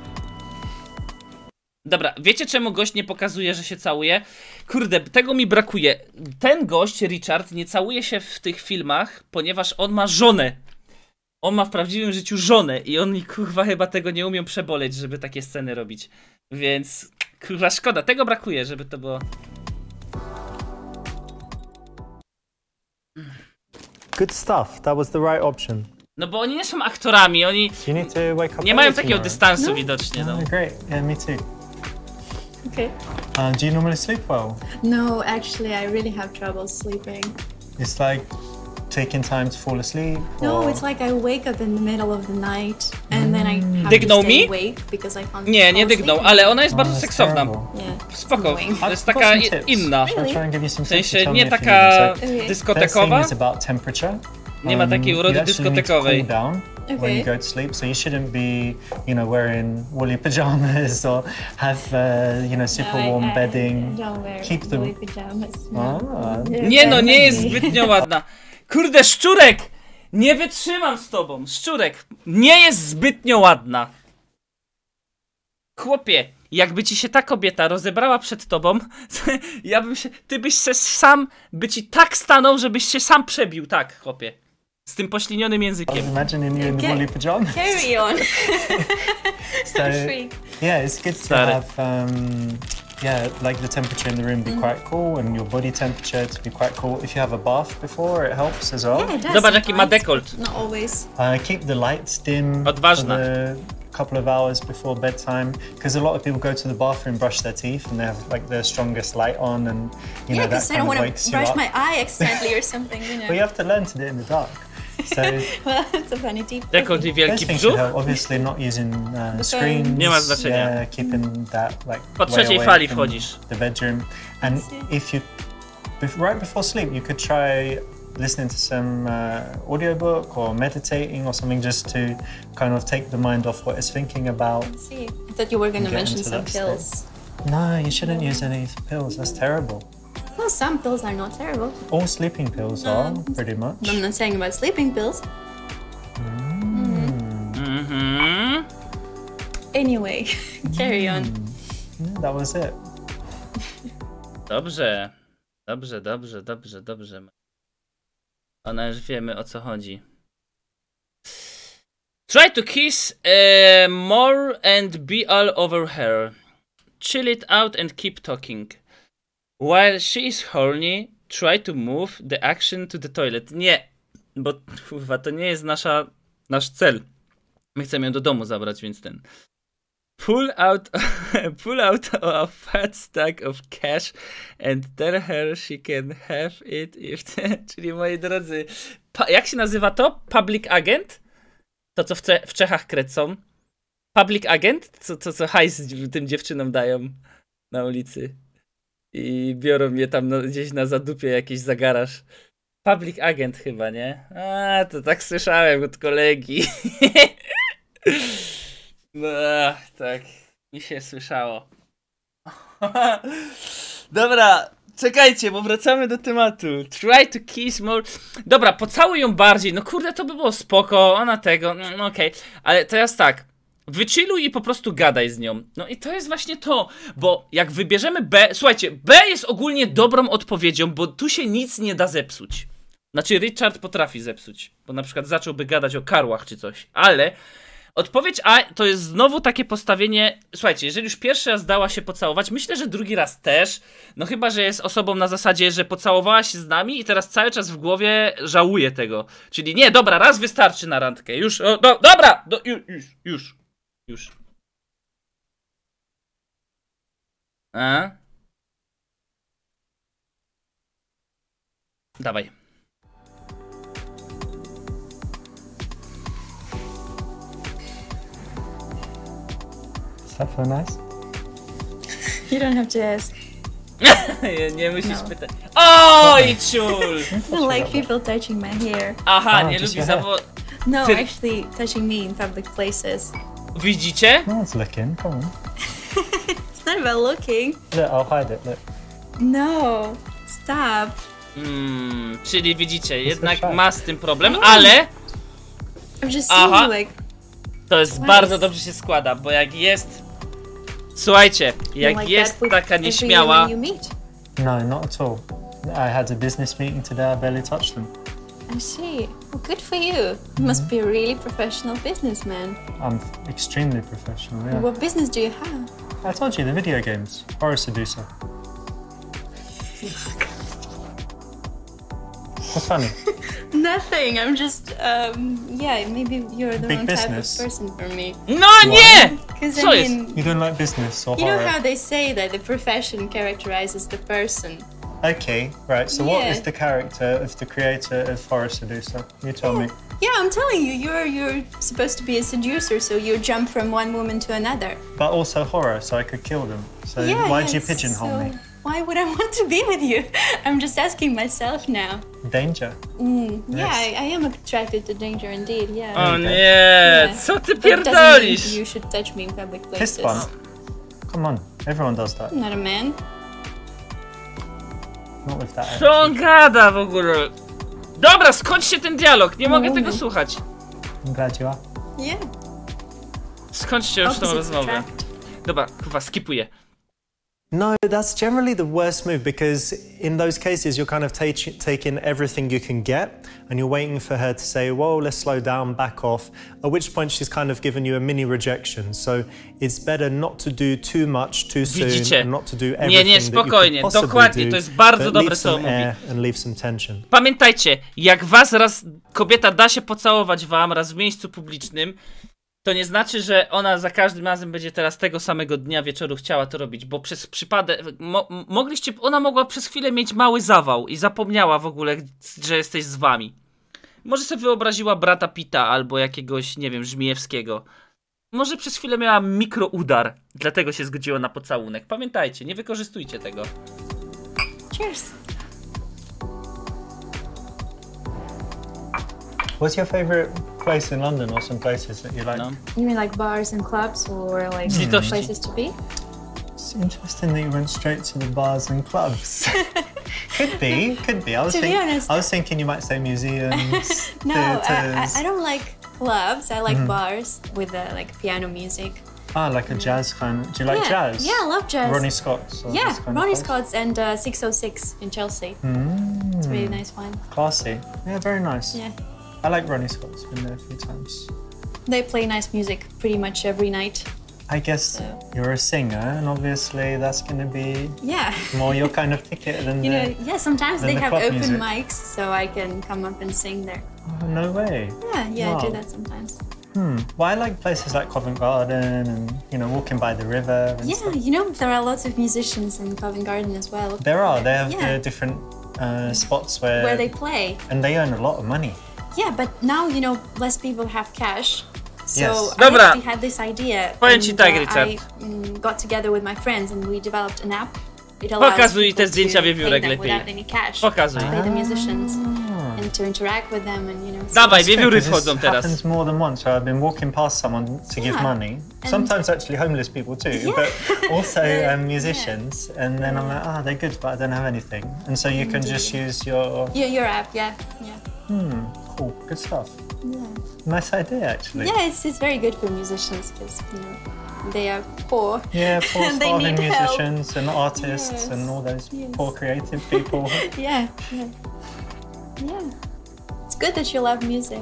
Speaker 1: Dobra, wiecie czemu gość nie pokazuje, że się całuje? Kurde, tego mi brakuje. Ten gość, Richard, nie całuje się w tych filmach, ponieważ on ma żonę. On ma w prawdziwym życiu żonę i oni kurwa chyba tego nie umią przeboleć, żeby takie sceny robić. Więc kurwa szkoda, tego brakuje, żeby to było...
Speaker 3: Good stuff. That was the right option.
Speaker 1: No bo oni nie są aktorami, oni
Speaker 3: You need to wake up
Speaker 1: nie mają
Speaker 3: early
Speaker 1: takiego
Speaker 3: tomorrow.
Speaker 1: dystansu widocznie, no.
Speaker 3: Oh, great. Yeah, me too.
Speaker 4: Okay.
Speaker 3: Uh, do you normally sleep well?
Speaker 4: No, actually, I really have trouble sleeping.
Speaker 3: It's like taking time to fall asleep?
Speaker 4: No,
Speaker 3: or-
Speaker 4: it's like I wake up in the middle of the night and then I have
Speaker 1: Dygnął
Speaker 4: to stay
Speaker 1: mi?
Speaker 4: awake because I can't
Speaker 1: Nie,
Speaker 4: fall
Speaker 1: nie
Speaker 4: asleep.
Speaker 1: dygnął, ale ona jest
Speaker 3: Oh,
Speaker 1: bardzo
Speaker 3: that's
Speaker 1: seksowna.
Speaker 3: terrible.
Speaker 4: Yeah.
Speaker 1: Spoko,
Speaker 4: Annoying.
Speaker 1: to jest
Speaker 3: I've
Speaker 1: taka
Speaker 3: got some
Speaker 1: i-
Speaker 3: tips.
Speaker 1: inna.
Speaker 3: Shall I try and give you some
Speaker 1: W
Speaker 3: tips to
Speaker 1: sensie
Speaker 3: tell
Speaker 1: nie
Speaker 3: me if you
Speaker 1: taka
Speaker 3: need it? So,
Speaker 4: Okay.
Speaker 3: first
Speaker 1: dyskotekowa,
Speaker 3: thing is about temperature.
Speaker 1: nie ma takiej
Speaker 3: Um,
Speaker 1: urody
Speaker 3: you actually need to cool
Speaker 1: dyskotekowej.
Speaker 3: down when
Speaker 4: Okay.
Speaker 3: you go to sleep, so you shouldn't be, you know, wearing woolly pajamas or have, uh, you know, super
Speaker 4: No, I-
Speaker 3: warm
Speaker 4: I-
Speaker 3: bedding.
Speaker 4: I don't wear
Speaker 3: Keep them-
Speaker 4: woolly pajamas.
Speaker 3: Ah.
Speaker 4: They're
Speaker 1: Nie no,
Speaker 4: bad
Speaker 1: nie
Speaker 4: for
Speaker 1: jest
Speaker 4: me.
Speaker 1: zbytnio ładna. Kurde, Szczurek! Nie wytrzymam z tobą. Szczurek, nie jest zbytnio ładna. Chłopie, jakby ci się ta kobieta rozebrała przed tobą, to ja bym się, ty byś się sam, by ci tak stanął, żebyś się sam przebił, tak, chłopie. Z tym poślinionym językiem.
Speaker 3: Imagining you in the
Speaker 4: Okay.
Speaker 3: woolly pajamas.
Speaker 4: Carry on.
Speaker 3: So,
Speaker 4: Freak.
Speaker 3: yeah, it's good to
Speaker 1: Sorry.
Speaker 3: have, um, yeah, like the temperature in the room be
Speaker 4: Mm.
Speaker 3: quite cool and your body temperature to be quite cool. If you have a bath before, it helps as well.
Speaker 4: Yeah, it does
Speaker 1: Zobacz jaki ma
Speaker 4: sometimes,
Speaker 1: dekolt.
Speaker 4: but Not always.
Speaker 3: Uh, keep the lights dim
Speaker 1: Odważna.
Speaker 3: for the couple of hours before bedtime, because a lot of people go to the bathroom, brush their teeth, and they have like their strongest light on, and you
Speaker 4: Yeah,
Speaker 3: know that
Speaker 4: because I
Speaker 3: kind
Speaker 4: don't
Speaker 3: of
Speaker 4: want
Speaker 3: wakes
Speaker 4: to
Speaker 3: you
Speaker 4: brush
Speaker 3: up.
Speaker 4: my eye accidentally or something, you know.
Speaker 3: Well, you have to learn to do it in the dark. So
Speaker 4: Well, it's a funny tip.
Speaker 1: Jako ty wielki
Speaker 3: those things should
Speaker 1: brzuch?
Speaker 3: help. Obviously, not using uh,
Speaker 4: The
Speaker 3: screens.
Speaker 1: Nie ma znaczenia.
Speaker 3: Yeah, keeping that like
Speaker 1: Po
Speaker 3: way
Speaker 1: trzeciej
Speaker 3: away
Speaker 1: fali
Speaker 3: from
Speaker 1: wchodzisz.
Speaker 3: the bedroom, and if you, bef- right before sleep, you could try listening to some uh, audiobook or meditating or something, just to kind of take the mind off what it's thinking about.
Speaker 4: See, I thought you were going to
Speaker 3: Get
Speaker 4: mention
Speaker 3: into
Speaker 4: some
Speaker 3: that
Speaker 4: pills.
Speaker 3: No, you shouldn't use any pills. That's terrible.
Speaker 4: Well, some pills are not terrible.
Speaker 3: All sleeping pills are, pretty much.
Speaker 4: I'm not saying about sleeping pills.
Speaker 1: Mhm.
Speaker 4: Anyway, carry on.
Speaker 3: Yeah, that was it.
Speaker 1: Dobrze. Dobrze, dobrze, dobrze, dobrze. Ona już wiemy, o co chodzi. Try to kiss uh, more and be all over her. Chill it out and keep talking. While she is horny, try to move the action to the toilet. Nie, bo kurwa, to nie jest nasza, nasz cel. My chcemy ją do domu zabrać, więc ten. Pull out, pull out a fat stack of cash and tell her she can have it if... Czyli moi drodzy, pa, jak się nazywa to? Public agent? To co w, Cze w Czechach krecą. Public agent? Co, co, co hajs tym dziewczynom dają na ulicy. I biorą je tam no, gdzieś na zadupie jakiś zagaraż. Public agent chyba, nie? A, to tak słyszałem od kolegi. No, tak. Mi się słyszało. Dobra, czekajcie, bo wracamy do tematu. Try to kiss more. Dobra, pocałuj ją bardziej. No kurde, to by było spoko. Ona tego, no okej. Okay. Ale teraz tak. Wychilluj i po prostu gadaj z nią. No i to jest właśnie to, bo jak wybierzemy B... Słuchajcie, B jest ogólnie dobrą odpowiedzią, bo tu się nic nie da zepsuć. Znaczy Richard potrafi zepsuć, bo na przykład zacząłby gadać o karłach czy coś, ale... Odpowiedź A to jest znowu takie postawienie. Słuchajcie, jeżeli już pierwszy raz dała się pocałować, myślę, że drugi raz też. No chyba, że jest osobą na zasadzie, że pocałowała się z nami i teraz cały czas w głowie żałuje tego. Czyli nie, dobra, raz wystarczy na randkę. Już, o, do, dobra, do, już, już, już, już. A? Dawaj.
Speaker 3: Does that feel nice?
Speaker 4: You don't have to ask.
Speaker 1: nie, nie musisz
Speaker 4: No.
Speaker 1: pytać. Oj, ciul!
Speaker 4: I don't like people touching my hair.
Speaker 1: Aha,
Speaker 3: A,
Speaker 1: nie
Speaker 3: just
Speaker 1: lubi
Speaker 3: your hair.
Speaker 1: zawo...
Speaker 4: No,
Speaker 1: Ty-
Speaker 4: actually touching me in public places.
Speaker 1: Widzicie?
Speaker 3: No one's looking. Come on.
Speaker 4: It's not about looking.
Speaker 3: Look, I'll hide it. Look.
Speaker 4: No, stop.
Speaker 1: Mm, czyli widzicie, jednak
Speaker 3: tak.
Speaker 1: ma z tym problem, ale
Speaker 4: I'm just
Speaker 1: Aha.
Speaker 4: saying, like,
Speaker 1: to jest
Speaker 4: Twice.
Speaker 1: bardzo dobrze się składa, bo jak jest... Słuchajcie,
Speaker 4: you
Speaker 1: jak
Speaker 4: like
Speaker 1: jest
Speaker 4: that with
Speaker 1: taka
Speaker 4: every
Speaker 1: nieśmiała...
Speaker 4: woman you meet.
Speaker 3: No, not at all. I had a business meeting today. I barely touched them.
Speaker 4: I see. Well, good for you. You must be a really professional businessman.
Speaker 3: I'm extremely professional. Yeah.
Speaker 4: What business do you have?
Speaker 3: I told you the video games. Horror Seducer. What's funny?
Speaker 4: Nothing. I'm just, um, yeah, maybe you're the
Speaker 3: Big
Speaker 4: wrong
Speaker 3: business.
Speaker 4: type of person for me.
Speaker 1: No nie!
Speaker 4: Because
Speaker 1: Co
Speaker 4: I
Speaker 1: jest?
Speaker 4: mean,
Speaker 3: You don't like business or
Speaker 4: you know
Speaker 3: horror?
Speaker 4: how they say that the profession characterizes the person.
Speaker 3: Okay, right. So what
Speaker 4: Yeah.
Speaker 3: is the character of the creator of Horror Seducer? You tell me.
Speaker 4: Yeah, I'm telling you, you're you're supposed to be a seducer, so you jump from one woman to another.
Speaker 3: But also horror, so I could kill them. So
Speaker 4: yeah,
Speaker 3: why'd you
Speaker 4: yes,
Speaker 3: pigeonhole
Speaker 4: so
Speaker 3: me?
Speaker 4: Why would I want to be with you? I'm just asking myself now.
Speaker 3: Danger.
Speaker 4: Mm, yeah,
Speaker 3: Yes.
Speaker 4: I, I am attracted to danger indeed, yeah.
Speaker 1: O nie,
Speaker 4: Yeah.
Speaker 1: co ty
Speaker 4: But it doesn't mean
Speaker 1: pierdolisz?
Speaker 4: you should touch me in public places.
Speaker 3: Fist bump. Come on, everyone does that.
Speaker 4: I'm not a man.
Speaker 3: Not with that.
Speaker 1: Co on gada w ogóle? Dobra, skończcie ten dialog, nie mogę
Speaker 4: No,
Speaker 1: tego
Speaker 4: no.
Speaker 1: słuchać.
Speaker 3: I'm glad you are.
Speaker 4: Yeah.
Speaker 1: Skończcie już tą
Speaker 4: Opposites
Speaker 1: rozmowę.
Speaker 4: attract.
Speaker 1: Dobra, chyba skipuję.
Speaker 3: No, that's generally the worst move because in those cases you're kind of ta- taking everything you can get and you're waiting for her to say, whoa, let's slow down, back off, at which point she's kind of given you a mini rejection. So it's better not to do too much too soon
Speaker 1: Widzicie?
Speaker 3: and not to do
Speaker 1: Nie,
Speaker 3: everything
Speaker 1: nie,
Speaker 3: that
Speaker 1: spokojnie,
Speaker 3: you could possibly
Speaker 1: dokładnie,
Speaker 3: do,
Speaker 1: to jest bardzo
Speaker 3: but
Speaker 1: dobre,
Speaker 3: leave
Speaker 1: co on
Speaker 3: some
Speaker 1: mówi.
Speaker 3: air and leave some tension.
Speaker 1: Pamiętajcie, jak was raz kobieta da się pocałować wam raz w miejscu publicznym, to nie znaczy, że ona za każdym razem będzie teraz tego samego dnia wieczoru chciała to robić, bo przez przypadek mo mogliście, ona mogła przez chwilę mieć mały zawał i zapomniała w ogóle, że jesteś z wami. Może sobie wyobraziła brata Pita albo jakiegoś, nie wiem, Żmijewskiego. Może przez chwilę miała mikroudar, dlatego się zgodziła na pocałunek. Pamiętajcie, nie wykorzystujcie tego.
Speaker 4: Cheers.
Speaker 3: What's your favorite place in London, or some places that you like?
Speaker 1: No.
Speaker 4: You mean like bars and clubs, or like
Speaker 1: Z litości.
Speaker 4: places to be?
Speaker 3: It's interesting that you went straight to the bars and clubs. Could be, could be. I was,
Speaker 4: To be
Speaker 3: think,
Speaker 4: honest-
Speaker 3: I was thinking you might say museums,
Speaker 4: No, I,
Speaker 3: theatres.
Speaker 4: I, I don't like clubs. I like bars with uh, like piano music.
Speaker 3: Ah, like a jazz kind. Do you like
Speaker 4: yeah,
Speaker 3: jazz?
Speaker 4: yeah, I love jazz.
Speaker 3: Ronnie Scott's. or
Speaker 4: yeah,
Speaker 3: this kind of
Speaker 4: Ronnie
Speaker 3: place?
Speaker 4: Scott's and uh, six oh six in Chelsea.
Speaker 3: Mm,
Speaker 4: It's a really nice one.
Speaker 3: classy. Yeah, very nice.
Speaker 4: Yeah,
Speaker 3: I like Ronnie Scott's. Been there a few times.
Speaker 4: they play nice music pretty much every night.
Speaker 3: I guess you're a singer, and obviously that's going to be
Speaker 4: Yeah.
Speaker 3: more your kind of ticket than
Speaker 4: You
Speaker 3: the.
Speaker 4: know, yeah, sometimes
Speaker 3: Then
Speaker 4: they
Speaker 3: the
Speaker 4: have
Speaker 3: club
Speaker 4: open
Speaker 3: music.
Speaker 4: mics, so I can come up and sing there.
Speaker 3: Oh, no way.
Speaker 4: Yeah, yeah, I do
Speaker 3: Wow.
Speaker 4: that sometimes.
Speaker 3: Hmm. Well, I like places like Covent Garden, and you know, walking by the river and
Speaker 4: Yeah,
Speaker 3: stuff.
Speaker 4: you know, there are lots of musicians in Covent Garden as well.
Speaker 3: There are. They have
Speaker 4: Yeah.
Speaker 3: the different uh, spots where,
Speaker 4: Where they play.
Speaker 3: and they earn a lot of money.
Speaker 4: Yeah, but now, you know, less people have cash. So
Speaker 3: Yes.
Speaker 4: I
Speaker 1: Dobra.
Speaker 4: actually had this idea.
Speaker 1: Powiem ci
Speaker 4: and,
Speaker 1: tak,
Speaker 4: uh,
Speaker 1: Richard.
Speaker 4: I mm, got together with my friends and we developed an app. It allows
Speaker 1: Pokazuj
Speaker 4: people
Speaker 1: te zdjęcia
Speaker 4: to
Speaker 1: wiewiórek
Speaker 4: pay them
Speaker 1: lepiej.
Speaker 4: without any cash.
Speaker 1: Pokazuj.
Speaker 4: Pay the musicians and to interact with them and, you know.
Speaker 1: Dawaj,
Speaker 3: It's true,
Speaker 1: wiewióry
Speaker 3: 'cause this
Speaker 1: wchodzą teraz.
Speaker 3: happens more than once. So I've been walking past someone to give
Speaker 4: Yeah.
Speaker 3: money.
Speaker 4: And-
Speaker 3: Sometimes actually homeless people too,
Speaker 4: Yeah.
Speaker 3: but also
Speaker 4: Yeah.
Speaker 3: um, musicians. And then I'm like, ah, they're good, but I don't have anything. And so you can just use your.
Speaker 4: Yeah, your app, yeah, yeah.
Speaker 3: Hmm, cool, good stuff.
Speaker 4: Yeah,
Speaker 3: Nice idea, actually.
Speaker 4: yeah it's, it's very good for musicians because, you know, they are poor.
Speaker 3: Yeah, poor
Speaker 4: And they
Speaker 3: starving
Speaker 4: need help.
Speaker 3: musicians and artists
Speaker 4: Yes,
Speaker 3: and all those
Speaker 4: yes.
Speaker 3: poor creative people.
Speaker 4: Yeah, yeah. Yeah. It's good that you love music.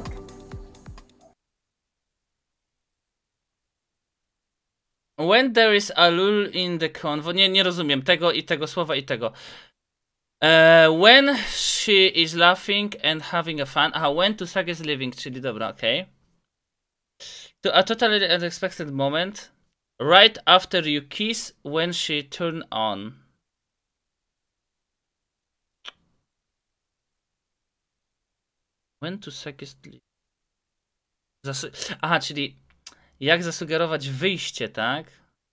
Speaker 1: When there is a lull in the convo... Nie, nie rozumiem tego i tego słowa i tego. Uh, when she is laughing and having a fun. Aha, when to suck is living, czyli dobra, okej. Okay. To a totally unexpected moment. Right after you kiss when she turn on. When to suck is living. Zasu Aha, czyli jak zasugerować wyjście, tak?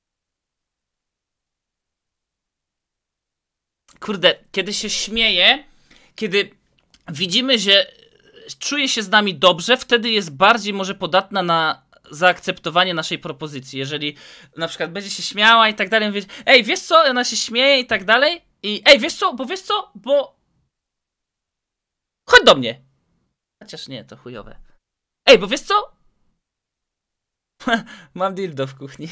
Speaker 1: Kurde, kiedy się śmieje, kiedy widzimy, że czuje się z nami dobrze, wtedy jest bardziej może podatna na zaakceptowanie naszej propozycji. Jeżeli na przykład będzie się śmiała i tak dalej, mówić, ej, wiesz co, ona się śmieje i tak dalej, i ej, wiesz co, bo wiesz co, bo chodź do mnie. Chociaż nie, to chujowe. Ej, bo wiesz co? Mam dildo w kuchni.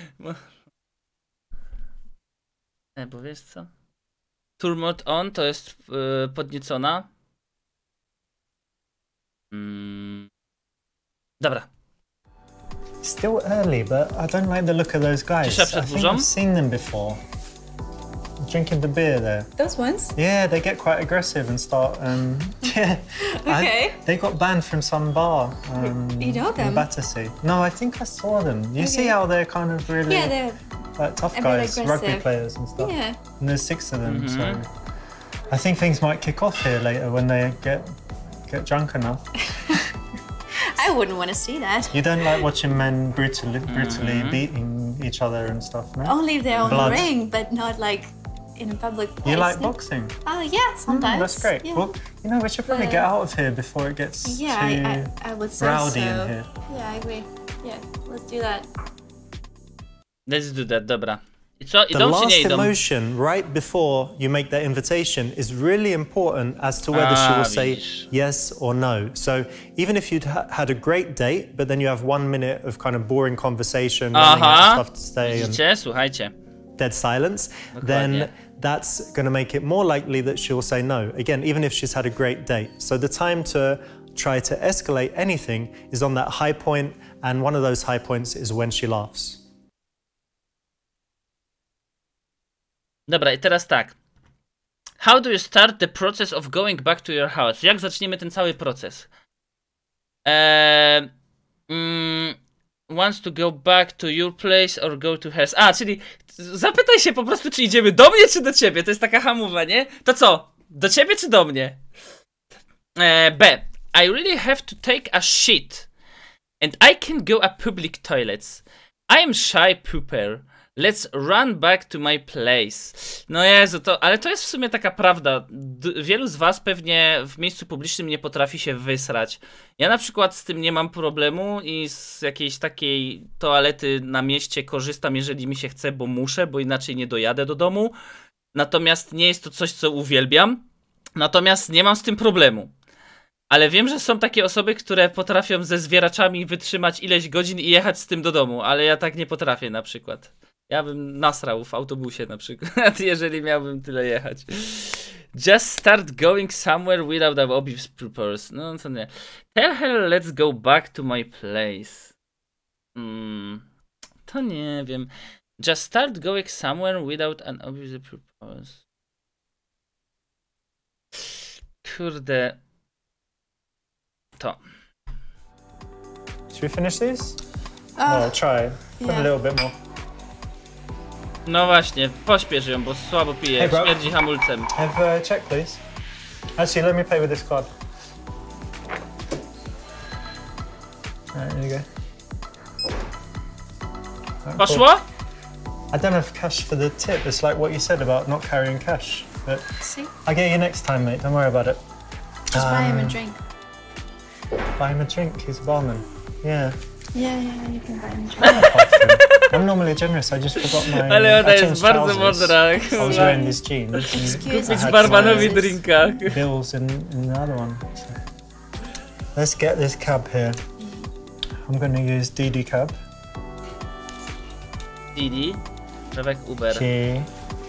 Speaker 1: Ej, bo wiesz co? Turmot on to jest yy, podniecona. Mm. Dobra.
Speaker 3: Still early, but I don't like the look of those guys.
Speaker 1: Cisza
Speaker 3: I
Speaker 1: przed
Speaker 3: think
Speaker 1: burzą?
Speaker 3: I've seen them before. Drinking the beer there.
Speaker 4: Those ones?
Speaker 3: Yeah, they get quite aggressive and start. Um, yeah.
Speaker 4: Okay.
Speaker 3: I, they got banned from some bar. Um,
Speaker 4: You know them?
Speaker 3: In Battersea. No, I think I saw them. You see
Speaker 4: Okay.
Speaker 3: how they're kind of really
Speaker 4: Yeah, they're.
Speaker 3: like tough
Speaker 4: a bit
Speaker 3: guys, rugby
Speaker 4: aggressive.
Speaker 3: players and stuff.
Speaker 4: Yeah.
Speaker 3: And there's six of them,
Speaker 1: Mhm.
Speaker 3: so I think things might kick off here later when they get get drunk enough.
Speaker 4: I wouldn't want to see that.
Speaker 3: You don't like watching men brutally brutally beating each other and stuff, no?
Speaker 4: Only if they're on
Speaker 3: Blood.
Speaker 4: the ring, but not like in a public place.
Speaker 3: You like
Speaker 4: no?
Speaker 3: boxing?
Speaker 4: Oh, yeah, sometimes.
Speaker 3: Mm, that's great.
Speaker 4: Yeah,
Speaker 3: Well, you know, we should probably
Speaker 4: But,
Speaker 3: get
Speaker 4: uh,
Speaker 3: out of here before it gets
Speaker 4: yeah
Speaker 3: too
Speaker 4: I, I, I would say
Speaker 3: rowdy
Speaker 4: so.
Speaker 3: in here.
Speaker 4: Yeah, I agree. Yeah, let's do that.
Speaker 1: Let's do that, dobra. I co,
Speaker 3: The
Speaker 1: idą czy nie
Speaker 3: last
Speaker 1: idą?
Speaker 3: emotion right before you make that invitation is really important as to whether she
Speaker 1: Ah,
Speaker 3: will say
Speaker 1: widzisz.
Speaker 3: yes or no. So even if you'd ha had a great date, but then you have one minute of kind of boring conversation, running out
Speaker 1: Aha,
Speaker 3: of stuff to say and
Speaker 1: widzicie? Słuchajcie.
Speaker 3: dead silence, then that's going to make it more likely that she'll say no. Again, even if she's had a great date. So the time to try to escalate anything is on that high point, and one of those high points is when she laughs.
Speaker 1: Dobra, i teraz tak. How do you start the process of going back to your house? Jak zaczniemy ten cały proces? Eee, mm, wants to go back to your place or go to hers. A, czyli zapytaj się po prostu, czy idziemy do mnie, czy do ciebie. To jest taka hamowa, nie? To co? Do ciebie, czy do mnie? E, B. I really have to take a shit. And I can go a public toilets. I am shy pooper. Let's run back to my place. No Jezu, to, ale to jest w sumie taka prawda. D wielu z was pewnie w miejscu publicznym nie potrafi się wysrać. Ja na przykład z tym nie mam problemu i z jakiejś takiej toalety na mieście korzystam, jeżeli mi się chce, bo muszę, bo inaczej nie dojadę do domu. Natomiast nie jest to coś, co uwielbiam. Natomiast nie mam z tym problemu. Ale wiem, że są takie osoby, które potrafią ze zwieraczami wytrzymać ileś godzin i jechać z tym do domu, ale ja tak nie potrafię na przykład. Ja bym nasrał w autobusie na przykład, jeżeli miałbym tyle jechać. Just start going somewhere without an obvious purpose. No to nie. Tell her let's go back to my place. Hmm, to nie wiem. Just start going somewhere without an obvious purpose. Kurde. To.
Speaker 3: Should we finish these?
Speaker 4: Oh,
Speaker 3: Well, try. Put
Speaker 4: yeah.
Speaker 3: a little bit more.
Speaker 1: No właśnie, pośpiesz ją, bo słabo pije,
Speaker 3: Hey, bro.
Speaker 1: śmierdzi hamulcem.
Speaker 3: Have a check, please. Actually, let me play with this card. Alright, here you go. Alright,
Speaker 1: Poszło?
Speaker 3: cool. I don't have cash for the tip. It's like what you said about not carrying cash. But
Speaker 4: See?
Speaker 3: I'll get you next time, mate. Don't worry about it.
Speaker 4: Just buy him a
Speaker 3: Um,
Speaker 4: drink.
Speaker 3: Buy him a drink. He's a barman. Yeah.
Speaker 4: Yeah, yeah, you can buy him a drink.
Speaker 3: I'm normally generous. I just forgot my.
Speaker 1: Ale ona
Speaker 3: I
Speaker 1: jest
Speaker 3: changed
Speaker 1: bardzo
Speaker 3: trousers.
Speaker 1: mądra.
Speaker 3: I was wearing these jeans. and
Speaker 4: Excuse
Speaker 3: I
Speaker 4: me.
Speaker 1: Kupić
Speaker 3: had
Speaker 1: barbanowi
Speaker 3: my
Speaker 1: drinka.
Speaker 3: bills in, in the other one. So. Let's get this cab here. I'm going to use D D cab.
Speaker 1: Didi, Rebek Uber.
Speaker 3: Okay.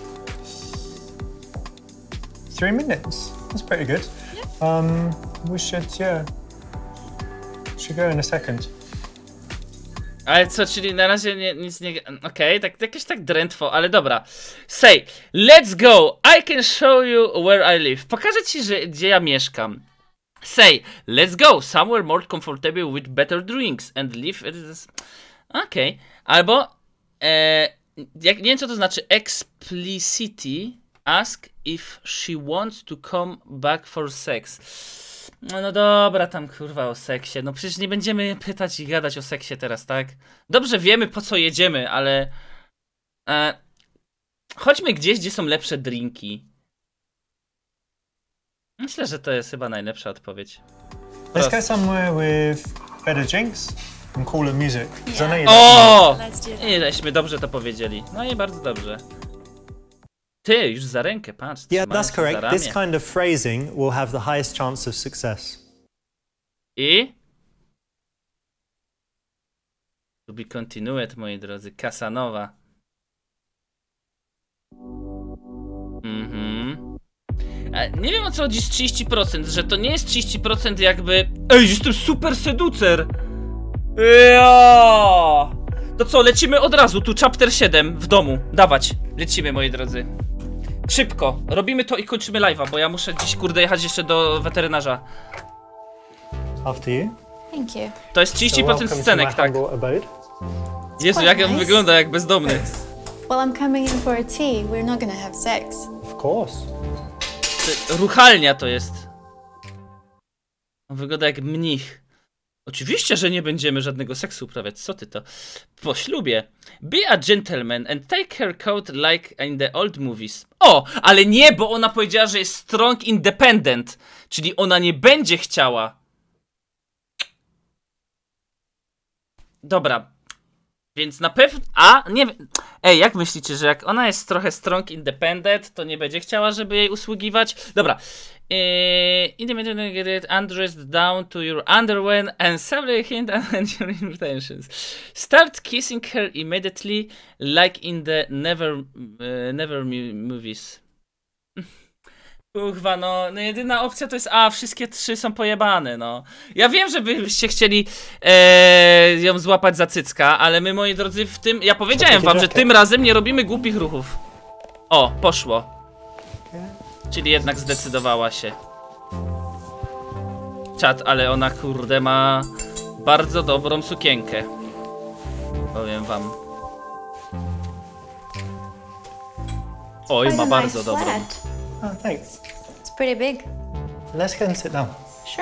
Speaker 3: Three minutes. That's pretty good. Um, we should, yeah. Should go in a second.
Speaker 1: Ale co, czyli na razie nie, nic nie... Okej, okay, tak, jakieś tak drętwo, ale dobra. Say, let's go, I can show you where I live. Pokażę ci, że, gdzie ja mieszkam. Say, let's go, somewhere more comfortable with better drinks and live... Okej, okay. Albo... E, jak, nie wiem, co to znaczy. Explicitly ask if she wants to come back for sex. No, no dobra, tam kurwa o seksie. No przecież nie będziemy pytać i gadać o seksie teraz, tak? Dobrze wiemy, po co jedziemy, ale... E, chodźmy gdzieś, gdzie są lepsze drinki. Myślę, że to jest chyba najlepsza odpowiedź.
Speaker 3: Let's go somewhere with better drinks and cooler music. 'Cause I know you like
Speaker 1: O!
Speaker 4: Let's do that.
Speaker 1: Ileśmy dobrze to powiedzieli. No i bardzo dobrze. Ty, już za rękę, patrz.
Speaker 3: Yeah,
Speaker 1: trzymają
Speaker 3: that's
Speaker 1: się
Speaker 3: correct.
Speaker 1: za
Speaker 3: This
Speaker 1: ramię.
Speaker 3: kind of phrasing will have the highest chance of success.
Speaker 1: I? To be continued, moi drodzy. Casanova. Mhm. E, Nie wiem, o co chodzi z trzydzieści procent, że to nie jest trzydzieści procent jakby... Ej, jestem super seducer! Ja! To co, lecimy od razu, tu chapter siedem w domu. Dawać, lecimy, moi drodzy. Szybko, robimy to i kończymy live'a, bo ja muszę dziś, kurde, jechać jeszcze do weterynarza.
Speaker 3: After you.
Speaker 4: Thank you.
Speaker 1: To jest
Speaker 3: So
Speaker 1: trzydzieści procent
Speaker 3: welcome to my
Speaker 1: scenek, tak.
Speaker 3: humble abode.
Speaker 1: Jezu, jak on wygląda, jak bezdomny.
Speaker 4: Well, I'm coming in for a tea. We're not gonna have sex.
Speaker 3: Of course.
Speaker 1: To- Ruchalnia to jest. On wygląda jak mnich. Oczywiście, że nie będziemy żadnego seksu uprawiać. Co ty to? Po ślubie. Be a gentleman and take her coat like in the old movies. O, ale nie, bo ona powiedziała, że jest strong independent. Czyli ona nie będzie chciała. Dobra. Więc na pewno... A, nie wiem... Ej, jak myślicie, że jak ona jest trochę strong independent, to nie będzie chciała, żeby jej usługiwać? Dobra. Eee, independent, get it undressed down to your underwear and subtly hint at your intentions. Start kissing her immediately like in the Never, uh, never mu- movies. Kurwa, no, no jedyna opcja to jest A, wszystkie trzy są pojebane, no. Ja wiem, że wy byście chcieli e, ją złapać za cycka, ale my, moi drodzy, w tym... Ja powiedziałem wam, że tym razem nie robimy głupich ruchów. O, poszło. Czyli jednak zdecydowała się. Czad, ale ona, kurde, ma bardzo dobrą sukienkę. Powiem wam. Oj, ma bardzo dobrą.
Speaker 3: Oh, thanks.
Speaker 4: It's pretty big.
Speaker 3: Let's go and sit down.
Speaker 4: Sure.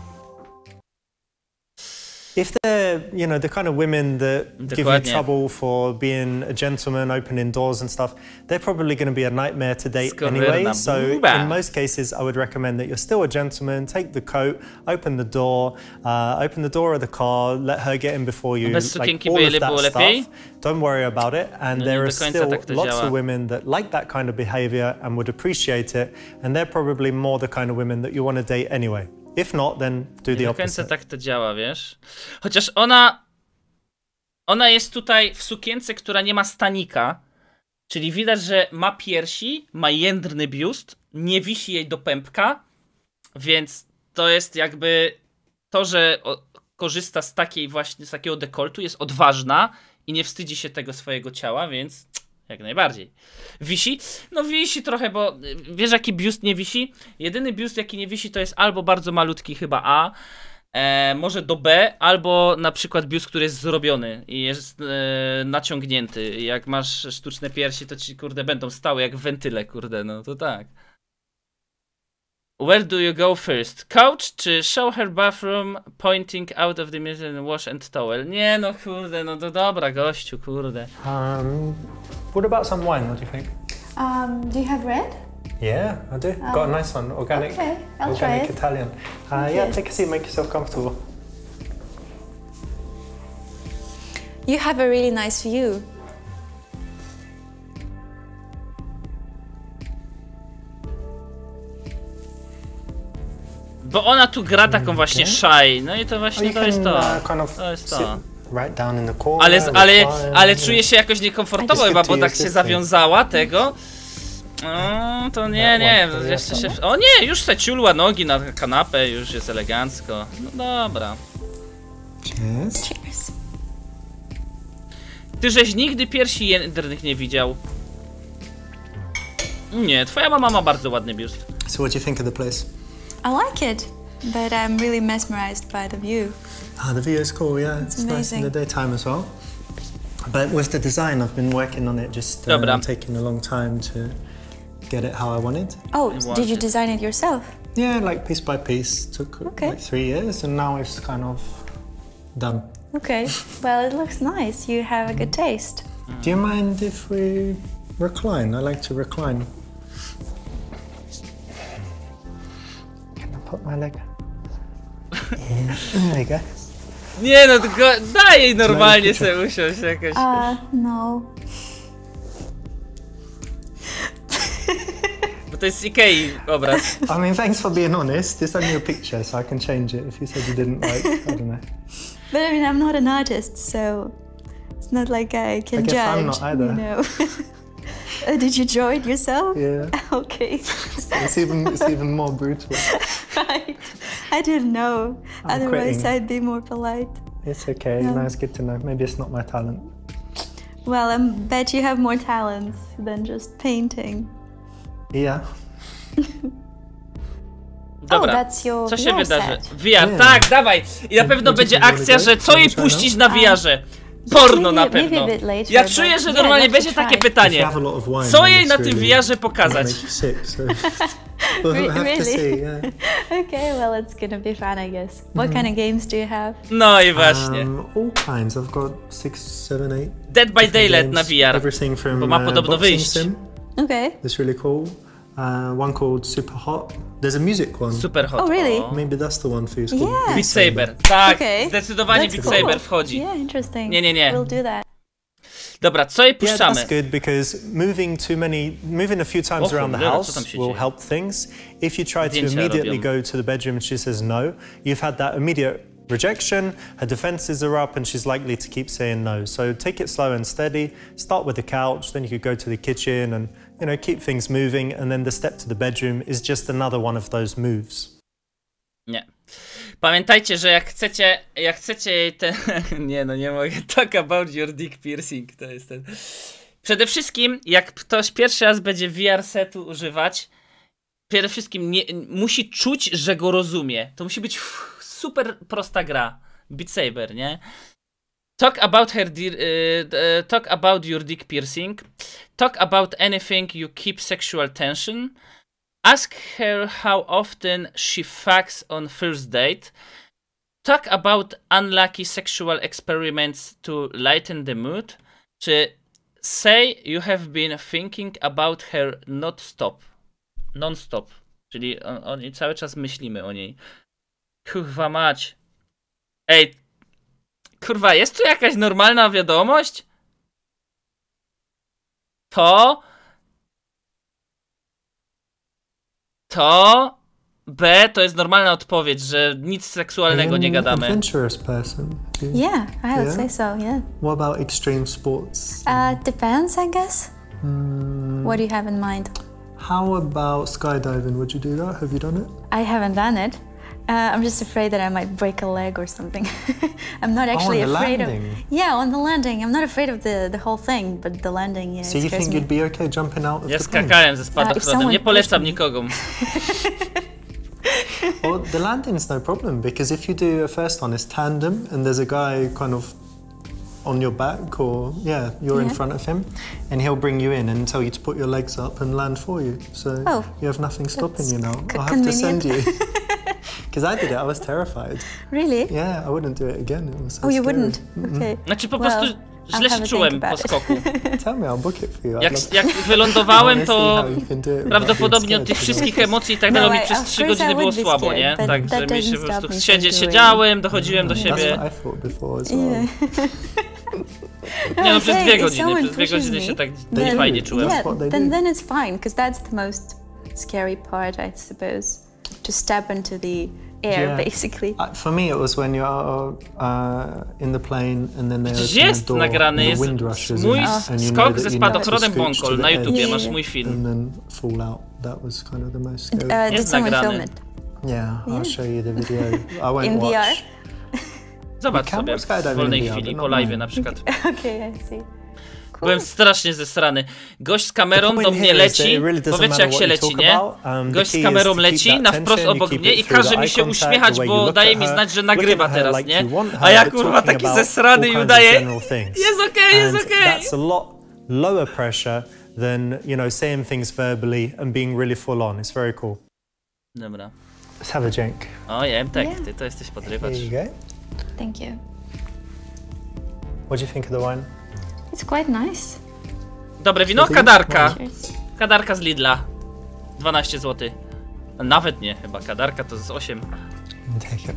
Speaker 3: If they're, you know, the kind of women that give you
Speaker 1: Dokładnie.
Speaker 3: trouble for being a gentleman, opening doors and stuff, they're probably going to be a nightmare to date
Speaker 1: Skowyrna
Speaker 3: anyway. So
Speaker 1: buba.
Speaker 3: in most cases, I would recommend that you're still a gentleman, take the coat, open the door, uh, open the door of the car, let her get in before you.
Speaker 1: Bez sukienki
Speaker 3: all
Speaker 1: by
Speaker 3: of
Speaker 1: ile
Speaker 3: that
Speaker 1: było
Speaker 3: stuff.
Speaker 1: lepiej?
Speaker 3: Don't worry about it. And
Speaker 1: No,
Speaker 3: there
Speaker 1: nie
Speaker 3: are
Speaker 1: do końca
Speaker 3: still
Speaker 1: tak to
Speaker 3: lots
Speaker 1: działa.
Speaker 3: of women that like that kind of behavior and would appreciate it. And they're probably more the kind of women that you want to date anyway. If not, then do
Speaker 1: Nie
Speaker 3: the
Speaker 1: do końca
Speaker 3: opposite.
Speaker 1: tak to działa, wiesz? Chociaż ona... Ona jest tutaj w sukience, która nie ma stanika. Czyli widać, że ma piersi, ma jędrny biust, nie wisi jej do pępka. Więc to jest jakby... To, że o, korzysta z takiej właśnie, z takiego dekoltu, jest odważna i nie wstydzi się tego swojego ciała, więc jak najbardziej. Wisi? No wisi trochę, bo wiesz jaki biust nie wisi? Jedyny biust jaki nie wisi to jest albo bardzo malutki chyba A, e, może do B, albo na przykład biust, który jest zrobiony i jest e, naciągnięty. I jak masz sztuczne piersi, to ci kurde będą stały jak wentyle, kurde, no to tak. Where do you go first? Couch czy show her bathroom pointing out of the mirror wash and towel? Nie no kurde, no to dobra gościu, kurde.
Speaker 3: Um, what about some wine? What do you think?
Speaker 4: Um, do you have red?
Speaker 3: Yeah, I do. Got a nice one, organic,
Speaker 4: Okay, I'll try
Speaker 3: organic
Speaker 4: it.
Speaker 3: Italian. Uh, yeah, take a seat, make yourself comfortable.
Speaker 4: You have a really nice view.
Speaker 1: Bo ona tu gra taką właśnie shy, no i to
Speaker 3: Or
Speaker 1: właśnie
Speaker 3: you
Speaker 1: to jest
Speaker 3: can,
Speaker 1: to.
Speaker 3: uh, kind of
Speaker 1: To jest
Speaker 3: sit
Speaker 1: to.
Speaker 3: right down in the corner.
Speaker 1: Ale, ale,
Speaker 3: recline,
Speaker 1: ale
Speaker 3: you
Speaker 1: czuję się jakoś niekomfortowo
Speaker 3: Just
Speaker 1: chyba,
Speaker 3: stick
Speaker 1: bo
Speaker 3: to
Speaker 1: tak
Speaker 3: your
Speaker 1: się
Speaker 3: system.
Speaker 1: zawiązała tego. No, to nie, nie, jeszcze się... O nie, już se ciulła nogi na kanapę, już jest elegancko. No dobra.
Speaker 3: Cheers.
Speaker 4: Cheers.
Speaker 1: Ty żeś nigdy piersi jędrnych nie widział. Nie, twoja mama ma bardzo ładny biust.
Speaker 3: So what do you think of the place?
Speaker 6: I like it, but I'm really mesmerized by the view.
Speaker 3: Ah, the view is cool, yeah. It's, nice in
Speaker 6: amazing.
Speaker 3: the daytime as well. But with the design, I've been working on it, just uh,
Speaker 1: Dobra.
Speaker 3: taking a long time to get it how I wanted.
Speaker 6: Oh,
Speaker 1: want
Speaker 6: did you
Speaker 1: it.
Speaker 6: design it yourself?
Speaker 3: Yeah, like piece by piece. Took
Speaker 6: Okay.
Speaker 3: like three years, and now it's kind of done.
Speaker 6: Okay, well, it looks nice. You have a good taste.
Speaker 3: Do you mind if we recline? I like to recline. Can I put my leg? Yeah. There you go.
Speaker 1: Nie no, tylko daj jej normalnie sobie usiąść jakoś.
Speaker 6: Uh, no.
Speaker 1: Bo to jest z Ikei obraz.
Speaker 3: I mean, thanks for being honest. It's only a picture, so I can change it if you said you didn't like. I don't know.
Speaker 6: But I mean, I'm not an artist, so it's not like I can
Speaker 3: I guess
Speaker 6: judge.
Speaker 3: I'm not either.
Speaker 6: You know. Uh, did you draw it yourself?
Speaker 3: Yeah.
Speaker 6: Okay.
Speaker 3: It's even it's even more brutal.
Speaker 6: Right. I didn't know.
Speaker 3: I'm
Speaker 6: Otherwise,
Speaker 3: quitting.
Speaker 6: I'd be more polite.
Speaker 3: It's okay.
Speaker 6: Yeah.
Speaker 3: No, it's good to know. Maybe it's not my talent.
Speaker 6: Well, I bet you have more talents than just painting.
Speaker 3: Yeah.
Speaker 1: Dobra,
Speaker 6: Oh, that's your
Speaker 1: co się
Speaker 6: V R
Speaker 1: wydarzy?
Speaker 6: set.
Speaker 1: V R,
Speaker 3: Nie.
Speaker 1: tak, dawaj! I na pewno
Speaker 3: Would
Speaker 1: będzie
Speaker 3: you really
Speaker 1: akcja,
Speaker 3: go?
Speaker 1: że co jej
Speaker 3: Can we try
Speaker 1: puścić
Speaker 3: now?
Speaker 1: na V R-ze? Porno
Speaker 6: Maybe-
Speaker 1: na
Speaker 6: maybe
Speaker 1: pewno.
Speaker 6: a bit later,
Speaker 1: Ja
Speaker 6: but
Speaker 1: czuję, że
Speaker 6: yeah,
Speaker 1: normalnie
Speaker 6: let's
Speaker 1: będzie
Speaker 6: try.
Speaker 1: takie
Speaker 3: If you
Speaker 1: pytanie.
Speaker 3: have a lot of wine,
Speaker 1: Co
Speaker 3: then
Speaker 1: jej
Speaker 3: it's
Speaker 1: na tym
Speaker 3: really
Speaker 1: V R-ze
Speaker 3: gonna
Speaker 1: pokazać?
Speaker 3: make you sick, so we'll
Speaker 6: Re-
Speaker 3: have to
Speaker 6: really?
Speaker 3: see. Yeah.
Speaker 6: Okay, well, it's gonna be fun, I guess. What kind of games do you have?
Speaker 1: No i właśnie.
Speaker 3: Um, all kinds. I've got six, seven, eight.
Speaker 1: Dead by
Speaker 3: different
Speaker 1: Daylight
Speaker 3: games.
Speaker 1: na V R.
Speaker 3: Everything from
Speaker 1: Bo ma
Speaker 3: uh,
Speaker 1: podobno
Speaker 3: boxing
Speaker 1: wyjść.
Speaker 3: sim.
Speaker 6: Okay.
Speaker 3: That's really cool. Uh, one called Super Hot. There's a music one.
Speaker 1: Super hot.
Speaker 6: Oh, really?
Speaker 1: O.
Speaker 3: Maybe that's the one for you. It's called
Speaker 6: Yeah.
Speaker 1: Beat Saber. Tak,
Speaker 6: Okay.
Speaker 1: zdecydowanie
Speaker 6: That's
Speaker 1: Beat
Speaker 6: cool.
Speaker 1: Saber wchodzi.
Speaker 6: Yeah, interesting.
Speaker 1: Nie, nie, nie.
Speaker 6: We'll do that.
Speaker 1: Dobra, co jej
Speaker 3: Yeah,
Speaker 1: puszczamy?
Speaker 3: that's good because moving too many, moving a few times
Speaker 1: O
Speaker 3: around the
Speaker 1: cholera, co
Speaker 3: house
Speaker 1: tam się
Speaker 3: will
Speaker 1: dzieje?
Speaker 3: help things. If you try to
Speaker 1: Zdjęcia
Speaker 3: immediately
Speaker 1: robią.
Speaker 3: go to the bedroom and she says no, you've had that immediate rejection, her defenses are up and she's likely to keep saying no. So take it slow and steady, start with the couch, then you could go to the kitchen and, you know, keep things moving, and then the step to the bedroom is just another one of those moves.
Speaker 1: Nie. Pamiętajcie, że jak chcecie, jak chcecie jej ten... Nie no, nie mogę. Talk about your dick piercing, to jest ten... Przede wszystkim, jak ktoś pierwszy raz będzie V R setu używać, przede wszystkim nie, musi czuć, że go rozumie. To musi być uff, super prosta gra. Beat Saber, nie? Talk about her. Di uh, uh, talk about your dick piercing. Talk about anything you keep sexual tension. Ask her how often she fucks on first date. Talk about unlucky sexual experiments to lighten the mood. Czy say you have been thinking about her not stop. Non-stop. Czyli o, o niej cały czas myślimy o niej. Kurwa mać. Ej. Kurwa, jest tu jakaś normalna wiadomość? To... To... B to jest normalna odpowiedź, że nic seksualnego nie gadamy.
Speaker 5: Adventurous person.
Speaker 6: Yeah, I would
Speaker 5: Yeah?
Speaker 6: say so, yeah.
Speaker 5: What about extreme sports?
Speaker 6: Uh, depends, I guess.
Speaker 5: Mm,
Speaker 6: What do you have in mind?
Speaker 5: how about skydiving? Would you do that? Have you done it?
Speaker 6: I haven't done it. Uh, I'm just afraid that I might break a leg or something. I'm not actually
Speaker 5: oh, on the
Speaker 6: afraid
Speaker 5: landing.
Speaker 6: of. Yeah, on the landing. I'm not afraid of the the whole thing, but the landing, yeah.
Speaker 5: So
Speaker 6: it
Speaker 5: you
Speaker 6: scares
Speaker 5: think
Speaker 6: me.
Speaker 5: you'd be okay jumping out of
Speaker 1: Ja
Speaker 5: the plane?
Speaker 1: skakałem ze spadochronem,
Speaker 6: someone
Speaker 1: nie polecam
Speaker 6: pushed me.
Speaker 1: nikogo.
Speaker 5: Well, the landing's no problem because if you do a first one, it's tandem and there's a guy kind of on your back or, yeah, you're in
Speaker 6: Yeah.
Speaker 5: front of him and he'll bring you in and tell you to put your legs up and land for you. So
Speaker 6: Oh,
Speaker 5: you have nothing stopping
Speaker 6: that's
Speaker 5: you now.
Speaker 6: c-
Speaker 5: I'll have to send
Speaker 6: convenient.
Speaker 5: you. Because I did it, I was terrified.
Speaker 6: Really?
Speaker 5: Yeah, I wouldn't do it again. It was so
Speaker 6: Oh, you
Speaker 5: scary.
Speaker 6: wouldn't? Okay.
Speaker 1: Znaczy po
Speaker 6: Well,
Speaker 1: prostu
Speaker 6: I'll
Speaker 1: źle
Speaker 6: have
Speaker 1: się
Speaker 6: a
Speaker 1: czułem
Speaker 6: think
Speaker 1: po
Speaker 6: about it.
Speaker 1: skoku.
Speaker 5: Tell me, I'll book it for you. I'd
Speaker 1: Jak,
Speaker 5: love-
Speaker 1: jak wylądowałem,
Speaker 5: I wanna see
Speaker 1: to
Speaker 5: how you can do it without
Speaker 1: prawdopodobnie
Speaker 5: being
Speaker 1: od tych
Speaker 5: scared,
Speaker 1: wszystkich
Speaker 5: you know?
Speaker 1: emocji i tak
Speaker 6: No,
Speaker 1: dalej mi
Speaker 6: I-
Speaker 1: przez
Speaker 6: of
Speaker 1: trzy
Speaker 6: course
Speaker 1: godziny
Speaker 6: I
Speaker 1: było
Speaker 6: would be
Speaker 1: słabo,
Speaker 6: scared,
Speaker 1: nie?
Speaker 6: but
Speaker 1: Tak,
Speaker 6: that
Speaker 1: że mi się
Speaker 6: doesn't
Speaker 1: po
Speaker 6: stop
Speaker 1: prostu
Speaker 6: me
Speaker 1: siedzie,
Speaker 6: from doing
Speaker 1: siedziałem, dochodziłem do
Speaker 5: That's
Speaker 1: siebie.
Speaker 5: what I thought before as well.
Speaker 6: Yeah.
Speaker 1: Nie no,
Speaker 6: I'm
Speaker 1: przez
Speaker 6: saying,
Speaker 1: dwie
Speaker 6: if
Speaker 1: godziny,
Speaker 6: someone
Speaker 1: przez dwie
Speaker 6: pushes
Speaker 1: godziny
Speaker 6: me,
Speaker 1: się tak
Speaker 5: They
Speaker 1: fajnie
Speaker 5: do.
Speaker 1: czułem.
Speaker 6: Yeah,
Speaker 5: what they
Speaker 6: then
Speaker 5: do.
Speaker 6: then it's fine because that's the most scary part, I suppose. To step into the air,
Speaker 5: Yeah.
Speaker 6: basically.
Speaker 5: Uh, for me, it was when you're uh, in the plane and then they
Speaker 1: Przecież
Speaker 5: open
Speaker 1: jest
Speaker 5: the door
Speaker 1: nagrany,
Speaker 5: and
Speaker 1: jest
Speaker 5: the wind rushes
Speaker 1: mój
Speaker 5: in and you
Speaker 1: skok
Speaker 5: know
Speaker 1: ze
Speaker 5: that you need to
Speaker 1: spadochronem
Speaker 5: scooch to
Speaker 1: Bonkol
Speaker 5: the
Speaker 1: na
Speaker 5: edge
Speaker 1: YouTubie,
Speaker 6: Yeah,
Speaker 1: masz
Speaker 6: yeah.
Speaker 1: mój film.
Speaker 5: and then fall out. That was kind of the most scary.
Speaker 6: Uh, did
Speaker 1: Jest
Speaker 6: someone
Speaker 1: nagrany.
Speaker 6: film it?
Speaker 5: yeah, I'll show you the video. I won't
Speaker 6: In
Speaker 5: watch.
Speaker 6: V R?
Speaker 1: Zobacz
Speaker 5: You can
Speaker 1: sobie
Speaker 5: watch skydiving
Speaker 1: w wolnej
Speaker 5: in V R,
Speaker 1: chwili,
Speaker 5: but
Speaker 1: po
Speaker 5: not
Speaker 1: live
Speaker 5: mine.
Speaker 1: na przykład.
Speaker 6: Okay, I see.
Speaker 1: Byłem strasznie zesrany. Gość z kamerą
Speaker 3: The point
Speaker 1: do mnie
Speaker 3: here is that
Speaker 1: leci,
Speaker 3: it really doesn't
Speaker 1: bo wiecie
Speaker 3: matter
Speaker 1: jak
Speaker 3: what
Speaker 1: się
Speaker 3: you
Speaker 1: leci,
Speaker 3: talk
Speaker 1: nie?
Speaker 3: about. Um, the
Speaker 1: Gość
Speaker 3: key
Speaker 1: z kamerą
Speaker 3: is to
Speaker 1: leci
Speaker 3: keep
Speaker 1: na
Speaker 3: that
Speaker 1: wprost
Speaker 3: tension, you
Speaker 1: obok
Speaker 3: keep
Speaker 1: mnie
Speaker 3: it
Speaker 1: i
Speaker 3: through
Speaker 1: każe
Speaker 3: the
Speaker 1: mi
Speaker 3: eye
Speaker 1: się
Speaker 3: contact,
Speaker 1: uśmiechać,
Speaker 3: the way
Speaker 1: bo
Speaker 3: you look
Speaker 1: daje
Speaker 3: at
Speaker 1: mi
Speaker 3: her,
Speaker 1: znać, że
Speaker 3: looking
Speaker 1: nagrywa
Speaker 3: at her
Speaker 1: teraz,
Speaker 3: like
Speaker 1: nie?
Speaker 3: you want
Speaker 1: A
Speaker 3: her,
Speaker 1: ja
Speaker 3: but
Speaker 1: kurwa
Speaker 3: talking
Speaker 1: taki
Speaker 3: about
Speaker 1: zesrany
Speaker 3: all
Speaker 1: i
Speaker 3: kinds of
Speaker 1: udaję.
Speaker 3: general things.
Speaker 1: Jest okej, jest
Speaker 3: And
Speaker 1: okej.
Speaker 3: that's a lot lower pressure than, you know, saying things verbally and being really full on. It's very cool.
Speaker 1: Dobra.
Speaker 5: Let's have a drink.
Speaker 1: O, jem tak,
Speaker 6: Yeah.
Speaker 1: ty to jesteś podrywacz.
Speaker 5: Here you go.
Speaker 6: Thank you.
Speaker 5: What do you think of the wine?
Speaker 6: It's quite nice.
Speaker 1: Dobre wino,
Speaker 5: Cheers.
Speaker 1: kadarka.
Speaker 6: Cheers.
Speaker 1: Kadarka z Lidla. dwanaście złotych. Nawet nie, chyba kadarka to z osiem.
Speaker 5: Take it.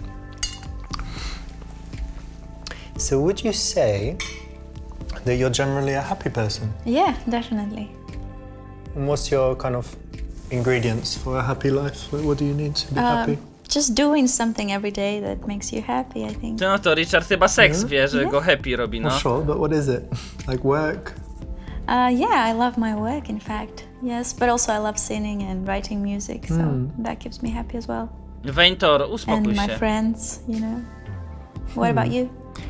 Speaker 5: So would you say that you're generally a happy person?
Speaker 6: Yeah, definitely.
Speaker 5: And what's your kind of ingredients for a happy life? What what do you need to be
Speaker 6: Um,
Speaker 5: happy?
Speaker 6: Just doing something every day that makes you happy, I think.
Speaker 1: No to Richard chyba seks
Speaker 5: Mhm.
Speaker 1: wie, że
Speaker 6: Yeah.
Speaker 1: go happy robi, no.
Speaker 5: Well, sure, but what is it? Like work?
Speaker 6: Uh, yeah, I love my work, in fact. Yes, but also I love singing and writing music, so
Speaker 5: Mm.
Speaker 6: that keeps me happy as well.
Speaker 1: Wejntor,
Speaker 6: And
Speaker 1: uspokój
Speaker 6: my
Speaker 1: się.
Speaker 6: friends, you know. What about you?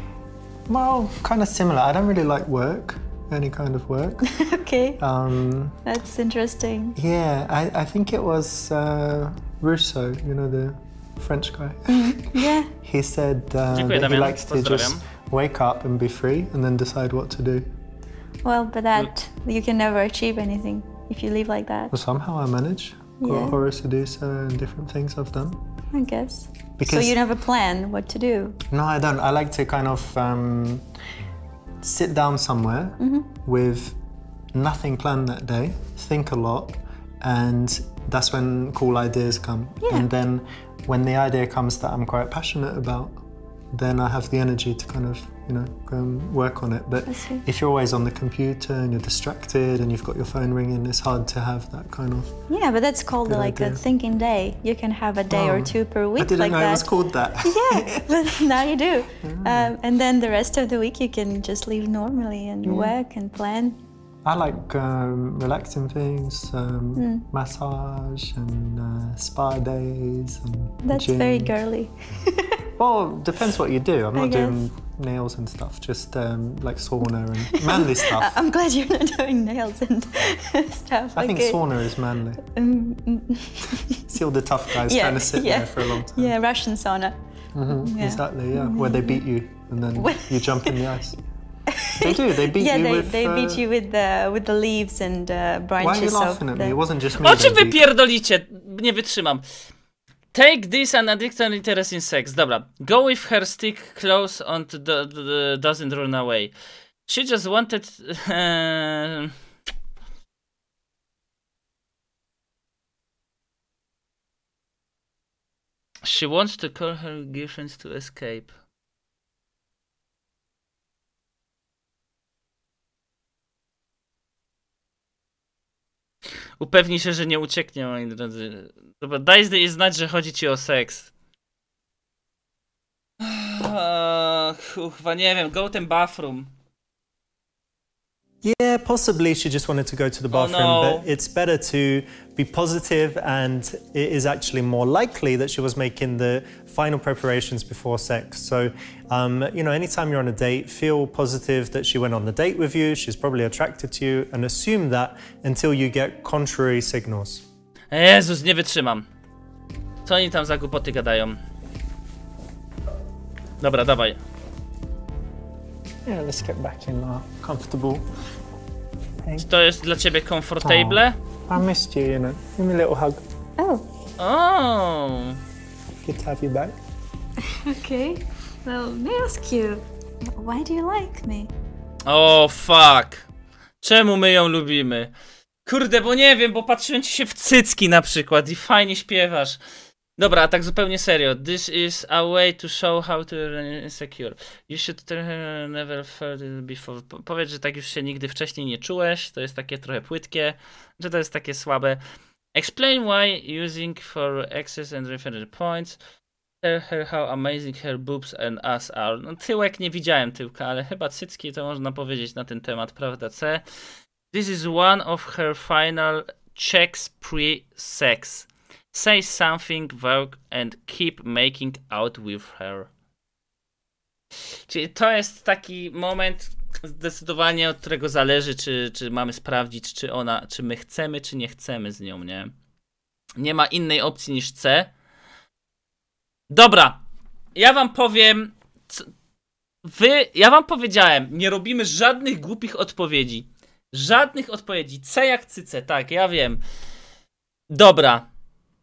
Speaker 5: Well, kind of similar. I don't really like work, any kind of work.
Speaker 6: Okay,
Speaker 5: Um,
Speaker 6: that's interesting.
Speaker 5: yeah, I, I think it was uh, Rousseau, you know, the French guy.
Speaker 6: Yeah,
Speaker 5: He said uh,
Speaker 1: Dziękuję,
Speaker 5: that he
Speaker 1: Damian.
Speaker 5: likes to
Speaker 1: Pozdrawiam.
Speaker 5: just wake up and be free and then decide what to do.
Speaker 6: well, but that you can never achieve anything if you live like that,
Speaker 5: Well, somehow I manage. Got
Speaker 6: Yeah.
Speaker 5: horror seducer and different things I've done.
Speaker 6: I guess. So
Speaker 5: Because
Speaker 6: you never plan what to do.
Speaker 5: no, I don't. I like to kind of um, sit down somewhere
Speaker 6: Mm-hmm.
Speaker 5: with nothing planned that day, think a lot, and that's when cool ideas come.
Speaker 6: Yeah.
Speaker 5: And then when the idea comes that I'm quite passionate about, then I have the energy to kind of, you know, go and work on it. But
Speaker 6: I see.
Speaker 5: if you're always on the computer and you're distracted and you've got your phone ringing, it's hard to have that kind of.
Speaker 6: Yeah, but that's called
Speaker 5: Good
Speaker 6: like a
Speaker 5: idea.
Speaker 6: thinking day. You can have a day or
Speaker 5: Oh,
Speaker 6: two per
Speaker 5: I
Speaker 6: week
Speaker 5: didn't
Speaker 6: like
Speaker 5: know
Speaker 6: that.
Speaker 5: it was called that.
Speaker 6: Yeah, but now you do. Um, and then the rest of the week you can just live normally and work and plan.
Speaker 5: I like um, relaxing things, um,
Speaker 6: Mm.
Speaker 5: massage and uh, spa days and
Speaker 6: That's
Speaker 5: gym.
Speaker 6: very girly.
Speaker 5: Well, depends what you do. I'm
Speaker 6: I
Speaker 5: not
Speaker 6: guess.
Speaker 5: doing nails and stuff, just um, like sauna and manly stuff.
Speaker 6: I'm glad you're not doing nails and stuff.
Speaker 5: I think
Speaker 6: okay.
Speaker 5: sauna is manly.
Speaker 6: Um, mm,
Speaker 5: See all the tough guys
Speaker 6: Yeah,
Speaker 5: trying to sit
Speaker 6: yeah.
Speaker 5: there for a long time.
Speaker 6: yeah, Russian sauna.
Speaker 5: Mhm,
Speaker 6: yeah.
Speaker 5: Exactly, yeah. Where they beat you and then you jump in the ice. They do. They beat
Speaker 6: yeah,
Speaker 5: you
Speaker 6: they,
Speaker 5: with.
Speaker 6: they
Speaker 5: uh,
Speaker 6: beat you with the with the leaves and uh, branches.
Speaker 5: Why are you
Speaker 6: of
Speaker 5: laughing at
Speaker 6: the...
Speaker 5: me? It wasn't just me.
Speaker 1: O czym
Speaker 5: they
Speaker 1: wy
Speaker 5: beat.
Speaker 1: pierdolicie? Nie wytrzymam. Take this and addiction interest in sex. Dobra. Go with her, stick close and the, the, the doesn't run away. She just wanted... Uh... She wants to call her girlfriends to escape. Upewnij się, że nie ucieknie, moi drodzy. Dobra, daj jej znać, że chodzi ci o seks. Chyba nie wiem, go ten bathroom.
Speaker 3: Yeah, possibly she just wanted to go to the bathroom,
Speaker 1: no.
Speaker 3: but it's better to be positive, and it is actually more likely that she was making the final preparations before sex. So, um, you know, anytime you're on a date, feel positive that she went on the date with you, she's probably attracted to you, and assume that until you get contrary signals.
Speaker 1: Jezus, nie wytrzymam. Co oni tam za głupoty gadają? Dobra, dawaj.
Speaker 5: Yeah, let's get back in uh, comfortable. Hey.
Speaker 1: Czy to jest dla ciebie comfortable?
Speaker 5: Oh, I missed you, you know. Give me a little hug.
Speaker 6: Oh,
Speaker 1: Oh.
Speaker 5: Good to have you back.
Speaker 6: okay. Well, may I ask you, why do you like me?
Speaker 1: O, fuck. Czemu my ją lubimy? Kurde, bo nie wiem, bo patrzyłem ci się w cycki na przykład i fajnie śpiewasz. Dobra, a tak zupełnie serio. This is a way to show how to be insecure. You should never felt it before. Powiedz, że tak już się nigdy wcześniej nie czułeś. To jest takie trochę płytkie, że to jest takie słabe. Explain why using for access and reference points. Tell her how amazing her boobs and ass are. No, tyłek nie widziałem tyłka, ale chyba cycki to można powiedzieć na ten temat, prawda? C. This is one of her final checks pre-sex. Say something vague and keep making out with her. Czyli to jest taki moment zdecydowanie, od którego zależy, czy, czy mamy sprawdzić, czy ona, czy my chcemy, czy nie chcemy z nią, nie? Nie ma innej opcji niż C. Dobra, ja wam powiem, wy, ja wam powiedziałem, nie robimy żadnych głupich odpowiedzi. Żadnych odpowiedzi. C jak cyce, tak, ja wiem. Dobra.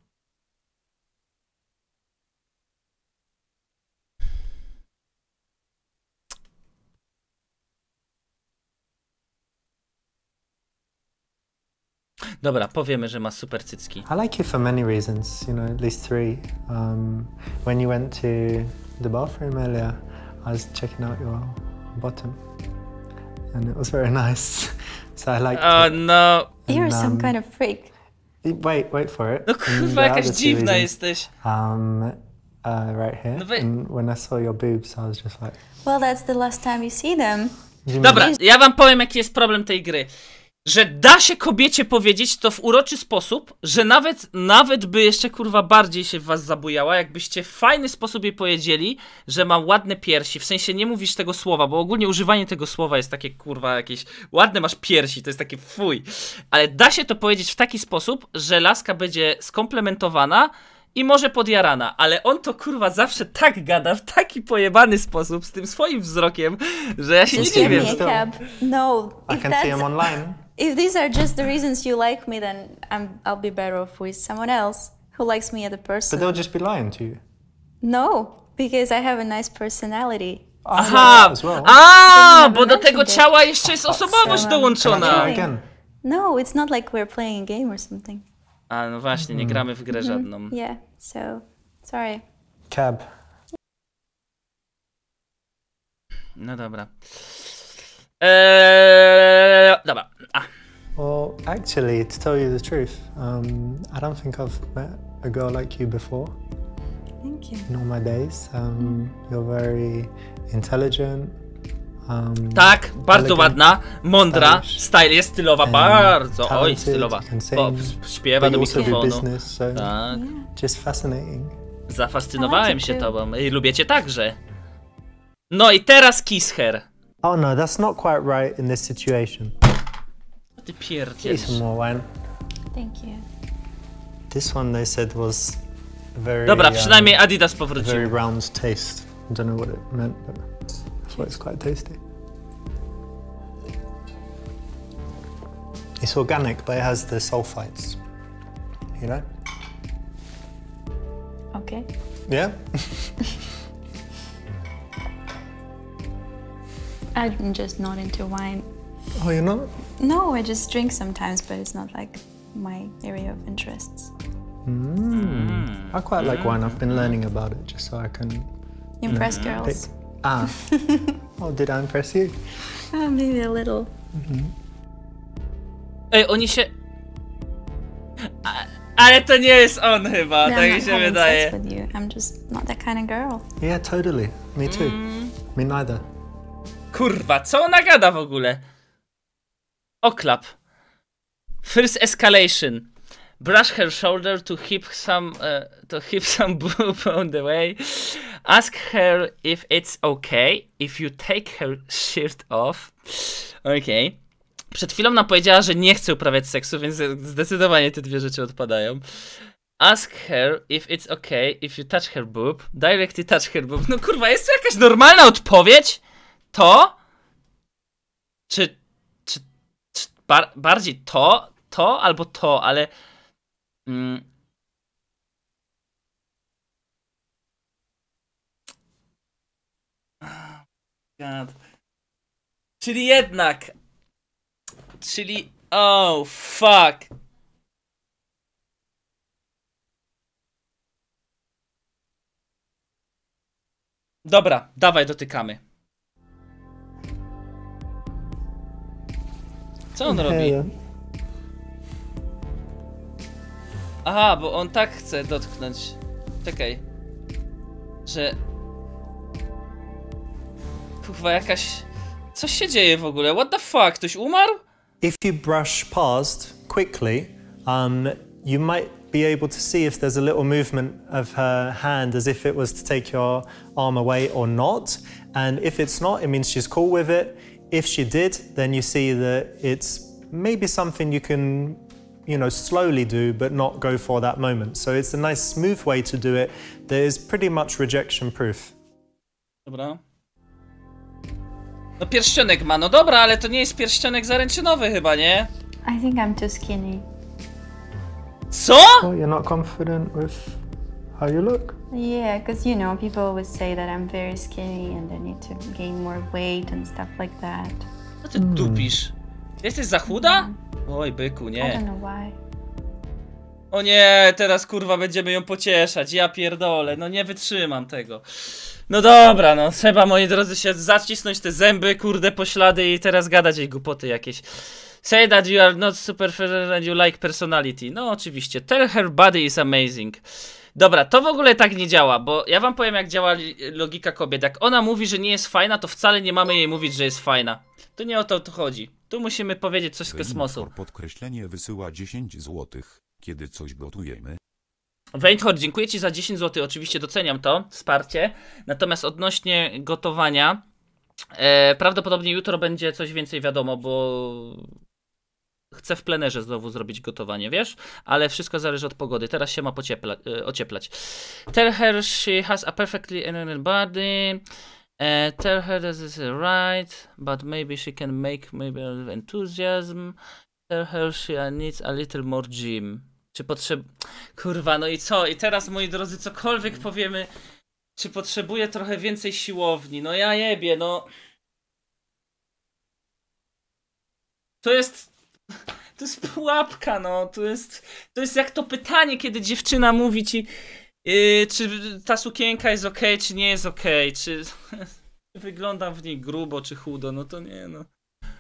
Speaker 1: Dobra, powiemy, że ma super cycki.
Speaker 5: I like you for many reasons, you know, at least three. Um, when you went to the bathroom earlier, I was checking out your bottom, and it was very nice. So I liked
Speaker 1: Oh
Speaker 5: it.
Speaker 1: no.
Speaker 6: You're
Speaker 5: And,
Speaker 6: some
Speaker 5: um,
Speaker 6: kind of freak.
Speaker 5: Wait, wait for it.
Speaker 1: No
Speaker 5: And
Speaker 1: kurwa,
Speaker 5: the
Speaker 1: jakaś
Speaker 5: other two
Speaker 1: dziwna
Speaker 5: reasons,
Speaker 1: jesteś.
Speaker 5: Um, uh, right here.
Speaker 1: No we-
Speaker 5: And when I saw your boobs, I was just like.
Speaker 6: Well, that's the last time you see them.
Speaker 5: "Do you
Speaker 1: Dobra,
Speaker 5: mean-"
Speaker 1: ja wam powiem, jaki jest problem tej gry. Że da się kobiecie powiedzieć to w uroczy sposób, że nawet, nawet by jeszcze kurwa bardziej się w was zabujała, jakbyście w fajny sposób jej powiedzieli, że ma ładne piersi. W sensie nie mówisz tego słowa, bo ogólnie używanie tego słowa jest takie kurwa jakieś ładne masz piersi, to jest takie fuj. Ale da się to powiedzieć w taki sposób, że laska będzie skomplementowana i może podjarana, ale on to kurwa zawsze tak gada w taki pojebany sposób z tym swoim wzrokiem, że ja się nie
Speaker 5: Just
Speaker 6: Give
Speaker 1: dziwię.
Speaker 6: me a cab. No,
Speaker 5: I
Speaker 6: if
Speaker 5: can see them
Speaker 6: that's
Speaker 5: online.
Speaker 6: if these are just the reasons you like me, then I'm I'll be better off with someone else who likes me as a
Speaker 5: But
Speaker 6: person.
Speaker 5: they'll just be lying to you.
Speaker 6: No, because I have a nice personality.
Speaker 1: Aha!
Speaker 5: As well.
Speaker 1: A,
Speaker 6: Never
Speaker 1: bo do tego
Speaker 6: mentioned it.
Speaker 1: ciała jeszcze jest osobowość
Speaker 6: So, um,
Speaker 5: Can I
Speaker 1: dołączona.
Speaker 5: try again?
Speaker 6: No, it's not like we're playing a game or something.
Speaker 1: A, no właśnie, nie gramy w grę żadną.
Speaker 6: Yeah, so sorry.
Speaker 5: Cab.
Speaker 1: No dobra. Eee, dobra. A.
Speaker 5: Well, actually, to tell you the truth, um, I don't think I've met a girl like you before
Speaker 6: Thank you.
Speaker 5: in all my days. Um, you're very intelligent. Um,
Speaker 1: Tak, bardzo
Speaker 5: elegant,
Speaker 1: ładna, mądra,
Speaker 5: stylish,
Speaker 1: style jest stylowa,
Speaker 5: and
Speaker 1: bardzo, oj,
Speaker 5: talented,
Speaker 1: stylowa.
Speaker 5: you can sing,
Speaker 1: O, śpiewa
Speaker 5: but
Speaker 1: do
Speaker 5: you also do
Speaker 1: mikrofonu.
Speaker 5: business, so
Speaker 1: Tak,
Speaker 5: just fascinating.
Speaker 1: zafascynowałem
Speaker 6: I
Speaker 1: się
Speaker 6: like it
Speaker 1: tobą i lubię cię także. No i teraz kiss her.
Speaker 3: Oh no, that's not quite right in this situation.
Speaker 1: O ty
Speaker 5: Get
Speaker 1: pierdzielisz.
Speaker 5: some more wine.
Speaker 6: Thank you.
Speaker 3: This one they said was very
Speaker 1: Dobra,
Speaker 3: um,
Speaker 1: przynajmniej Adidas powrócił.
Speaker 3: very round taste. I don't know what it meant, but
Speaker 5: thought it's quite tasty. It's organic, but it has the sulfites, you know?
Speaker 6: Okay.
Speaker 5: Yeah?
Speaker 6: I'm just not into wine.
Speaker 5: Oh, you're not?
Speaker 6: No, I just drink sometimes, but it's not like my area of interests.
Speaker 5: Mm. I quite like wine. I've been learning about it just so I can
Speaker 6: Impress
Speaker 5: pick.
Speaker 6: girls.
Speaker 5: Ah. Oh, did I impress you?
Speaker 6: Uh, maybe a little.
Speaker 5: Mm-hmm.
Speaker 1: Ej, oni się... A, ale to nie jest on chyba,
Speaker 6: Yeah,
Speaker 1: tak
Speaker 6: I'm
Speaker 1: mi
Speaker 6: not
Speaker 1: się
Speaker 6: having
Speaker 1: wydaje.
Speaker 6: sex with you. I'm just not that kind of girl.
Speaker 5: Yeah, totally. Me too.
Speaker 1: Mm.
Speaker 5: Me neither.
Speaker 1: Kurwa, co ona gada w ogóle? Oklap. First escalation. Brush her shoulder to hip some uh, to hip some boob on the way. Ask her if it's okay if you take her shirt off. Okej. Okay. Przed chwilą nam powiedziała, że nie chce uprawiać seksu, więc zdecydowanie te dwie rzeczy odpadają. Ask her if it's okay if you touch her boob. Directly touch her boob. No kurwa, jest to jakaś normalna odpowiedź? To? Czy... Czy... czy bar bardziej to? To albo to, ale... Mm. God. Czyli jednak... Czyli... Oh, fuck. Dobra, dawaj, dotykamy. Co on robi? Aha, bo on tak chce dotknąć. Czekaj. Że... Kurwa, jakaś... Coś się dzieje w ogóle? What the fuck? Ktoś umarł?
Speaker 3: If you brush past quickly, um, you might be able to see if there's a little movement of her hand as if it was to take your arm away or not. And if it's not, it means she's cool with it. If she did, then you see that it's maybe something you can, you know, slowly do, but not go for that moment. So it's a nice, smooth way to do it that is pretty much rejection proof.
Speaker 1: Dobra. No pierścionek ma, no dobra, ale to nie jest pierścionek zaręczynowy chyba, nie?
Speaker 6: I think I'm too skinny.
Speaker 1: Co?
Speaker 5: Oh, you're not confident with how you look?
Speaker 6: Yeah, because you know, people always say that I'm very skinny and I need to gain more weight and stuff like that.
Speaker 1: Co ty dupisz? Jesteś za chuda? Oj, byku,
Speaker 6: I
Speaker 1: nie.
Speaker 6: don't know why.
Speaker 1: O nie, teraz kurwa będziemy ją pocieszać, ja pierdolę, no nie wytrzymam tego. No dobra, no trzeba, moi drodzy, się zacisnąć te zęby, kurde, poślady i teraz gadać jej głupoty jakieś. Say that you are not super and you like personality. No oczywiście, tell her body is amazing. Dobra, to w ogóle tak nie działa, bo ja wam powiem, jak działa logika kobiet. Jak ona mówi, że nie jest fajna, to wcale nie mamy jej mówić, że jest fajna. To nie o to tu chodzi. Tu musimy powiedzieć coś z kosmosu.
Speaker 7: Podkreślenie wysyła dziesięć złotych, kiedy coś gotujemy.
Speaker 1: Weinhard, dziękuję ci za dziesięć złotych, oczywiście doceniam to wsparcie. Natomiast odnośnie gotowania, e, prawdopodobnie jutro będzie coś więcej wiadomo, bo chcę w plenerze znowu zrobić gotowanie, wiesz? Ale wszystko zależy od pogody. Teraz się ma pociepla, e, ocieplać. Tell her she has a perfectly energetic body. Uh, tell her this is right, but maybe she can make maybe a little enthusiasm. Tell her she needs a little more gym. Czy potrzeb... Kurwa, no i co? I teraz, moi drodzy, cokolwiek powiemy, czy potrzebuje trochę więcej siłowni? No ja jebie, no... To jest... To jest pułapka, no. To jest... To jest jak to pytanie, kiedy dziewczyna mówi ci, yy, czy ta sukienka jest okej, czy nie jest okej, czy... czy wyglądam w niej grubo, czy chudo, no to nie, no.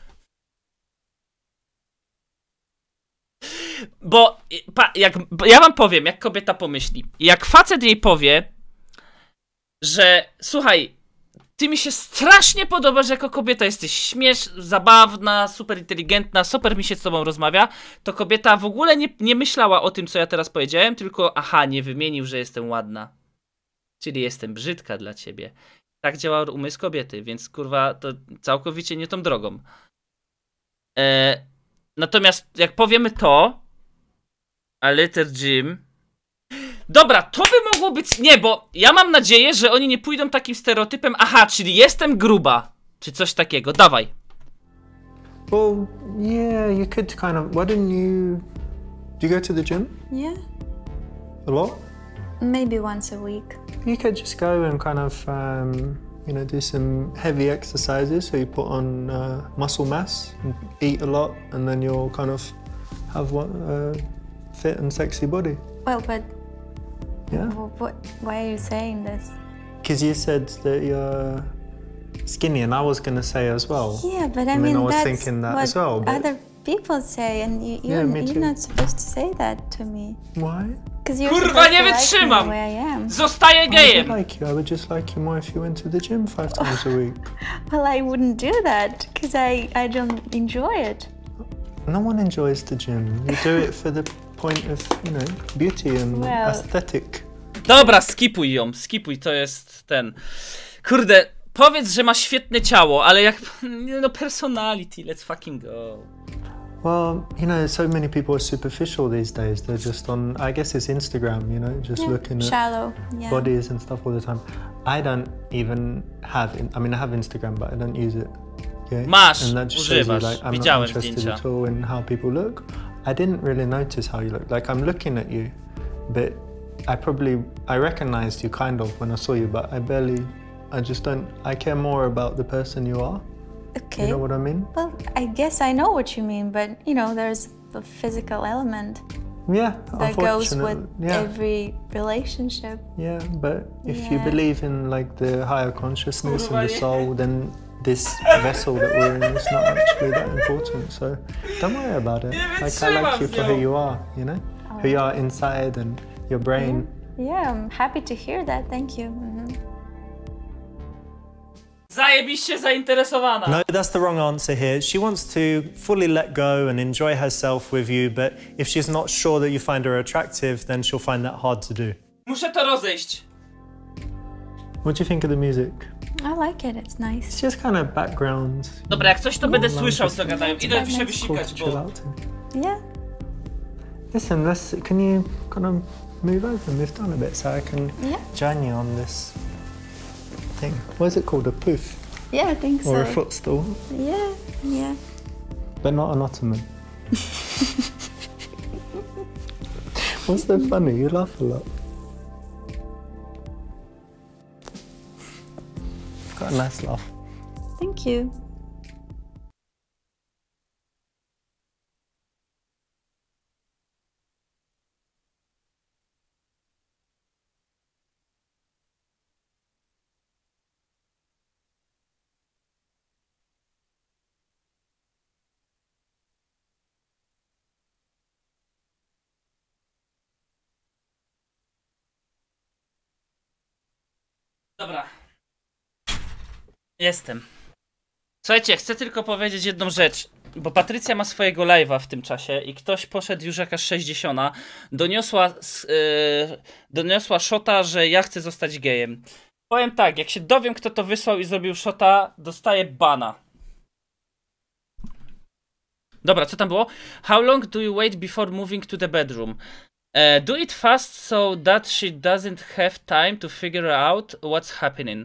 Speaker 1: Bo pa, jak, ja wam powiem, jak kobieta pomyśli. Jak facet jej powie, że słuchaj, ty mi się strasznie podobasz jako kobieta, jesteś śmieszna, zabawna, super inteligentna, super mi się z tobą rozmawia, to kobieta w ogóle nie, nie myślała o tym, co ja teraz powiedziałem, tylko aha, nie wymienił, że jestem ładna. Czyli jestem brzydka dla ciebie. Tak działa umysł kobiety, więc kurwa, to całkowicie nie tą drogą. E, natomiast jak powiemy to, a little gym. Dobra, to by mogło być... Nie, bo ja mam nadzieję, że oni nie pójdą takim stereotypem. Aha, czyli jestem gruba. Czy coś takiego. Dawaj.
Speaker 5: Well, yeah, you could kind of. Why didn't you? Do you go to the gym
Speaker 6: Yeah,
Speaker 5: a lot?
Speaker 6: maybe once a week.
Speaker 5: You could just go and kind of, um, you know, do some heavy exercises. So you put on uh, muscle mass, and eat a lot, and then you'll kind of have one uh, fit and sexy body.
Speaker 6: Well, but
Speaker 5: Yeah.
Speaker 6: wh- what? Why are you saying this?
Speaker 5: Because you said that you're skinny, and I was going to say as well.
Speaker 6: Yeah, but I,
Speaker 5: I mean,
Speaker 6: mean,
Speaker 5: I was
Speaker 6: that's
Speaker 5: thinking that
Speaker 6: what
Speaker 5: as well, but-
Speaker 6: other people say, and you,
Speaker 5: Yeah,
Speaker 6: you're,
Speaker 5: me
Speaker 6: you're
Speaker 5: too.
Speaker 6: not supposed to say that to me.
Speaker 5: Why?
Speaker 6: Because you're
Speaker 1: Kurwa,
Speaker 6: supposed
Speaker 1: nie
Speaker 6: to like me
Speaker 1: wytrzymam!
Speaker 6: the way I am.
Speaker 1: Zostaję
Speaker 5: I would
Speaker 1: gejem!
Speaker 5: like you. I would just like you more if you went to the gym five times a week.
Speaker 6: Well, I wouldn't do that because I, I don't enjoy it.
Speaker 5: No one enjoys the gym. You do it for the point of, you know, beauty and
Speaker 6: Well-
Speaker 5: aesthetic.
Speaker 1: Dobra, skipuj ją, skipuj, to jest ten... Kurde, powiedz, że ma świetne ciało, ale jak... No personality, let's fucking go.
Speaker 5: Well, you know, so many people are superficial these days. They're just on, I guess it's Instagram, you know, just
Speaker 6: Yeah,
Speaker 5: looking at
Speaker 6: shallow. Yeah.
Speaker 5: bodies and stuff all the time. I don't even have, in, I mean, I have Instagram, but I don't use it. Yeah?
Speaker 1: Masz,
Speaker 5: and that just shows you,
Speaker 1: używasz.
Speaker 5: like, I'm
Speaker 1: Widziałem
Speaker 5: not interested
Speaker 1: zdjęcia.
Speaker 5: at all in how people look. I didn't really notice how you look. Like, I'm looking at you, but I probably, I recognized you kind of when I saw you, but I barely, I just don't, I care more about the person you are.
Speaker 6: Okay.
Speaker 5: You know what I mean?
Speaker 6: Well, I guess I know what you mean, but you know, there's the physical element
Speaker 5: Yeah,
Speaker 6: that goes with
Speaker 5: unfortunately, yeah.
Speaker 6: every relationship.
Speaker 5: Yeah, but if you
Speaker 6: Yeah.
Speaker 5: believe in like the higher consciousness
Speaker 1: Kurwa,
Speaker 5: and the
Speaker 1: nie.
Speaker 5: soul, then this vessel that we're in is not actually that important. So don't worry about it.
Speaker 1: Nie
Speaker 5: Like I
Speaker 1: wytrzymam
Speaker 5: like you
Speaker 1: z
Speaker 5: for who
Speaker 1: nią.
Speaker 5: you are, you know, who you are inside and your brain.
Speaker 6: Yeah, I'm happy to hear that. Thank you. Mhm.
Speaker 1: Zajebiście zainteresowana.
Speaker 3: No, that's the wrong answer here. She wants to fully let go and enjoy herself with you, but if she's not sure that you find her attractive, then she'll find that hard to do.
Speaker 1: Muszę to rozejść.
Speaker 5: What do you think of the music?
Speaker 6: I like it. It's nice.
Speaker 5: It's just kind of background.
Speaker 1: Dobra, jak coś to będę
Speaker 5: No,
Speaker 1: słyszał,
Speaker 5: to
Speaker 1: co gadają. Idę się
Speaker 5: cool to
Speaker 1: wysikać,
Speaker 5: chill
Speaker 1: bo...
Speaker 5: out to.
Speaker 6: Yeah.
Speaker 5: Listen, let's. Can you kind of move over, move down a bit, so I can
Speaker 6: Yeah.
Speaker 5: join you on this thing? What is it called? A poof
Speaker 6: Yeah, I think
Speaker 5: or a
Speaker 6: so.
Speaker 5: footstool?
Speaker 6: Yeah. Yeah.
Speaker 5: But not an ottoman. What's so funny? You laugh a lot. You've got a nice laugh.
Speaker 6: Thank you.
Speaker 1: Dobra. Jestem. Słuchajcie, chcę tylko powiedzieć jedną rzecz, bo Patrycja ma swojego live'a w tym czasie i ktoś poszedł już jakaś sześćdziesiąta, doniosła, yy, doniosła shota, że ja chcę zostać gejem. Powiem tak, jak się dowiem, kto to wysłał i zrobił shota, dostaję bana. Dobra, co tam było? How long do you wait before moving to the bedroom? Uh, do it fast so that she doesn't have time to figure out what's happening.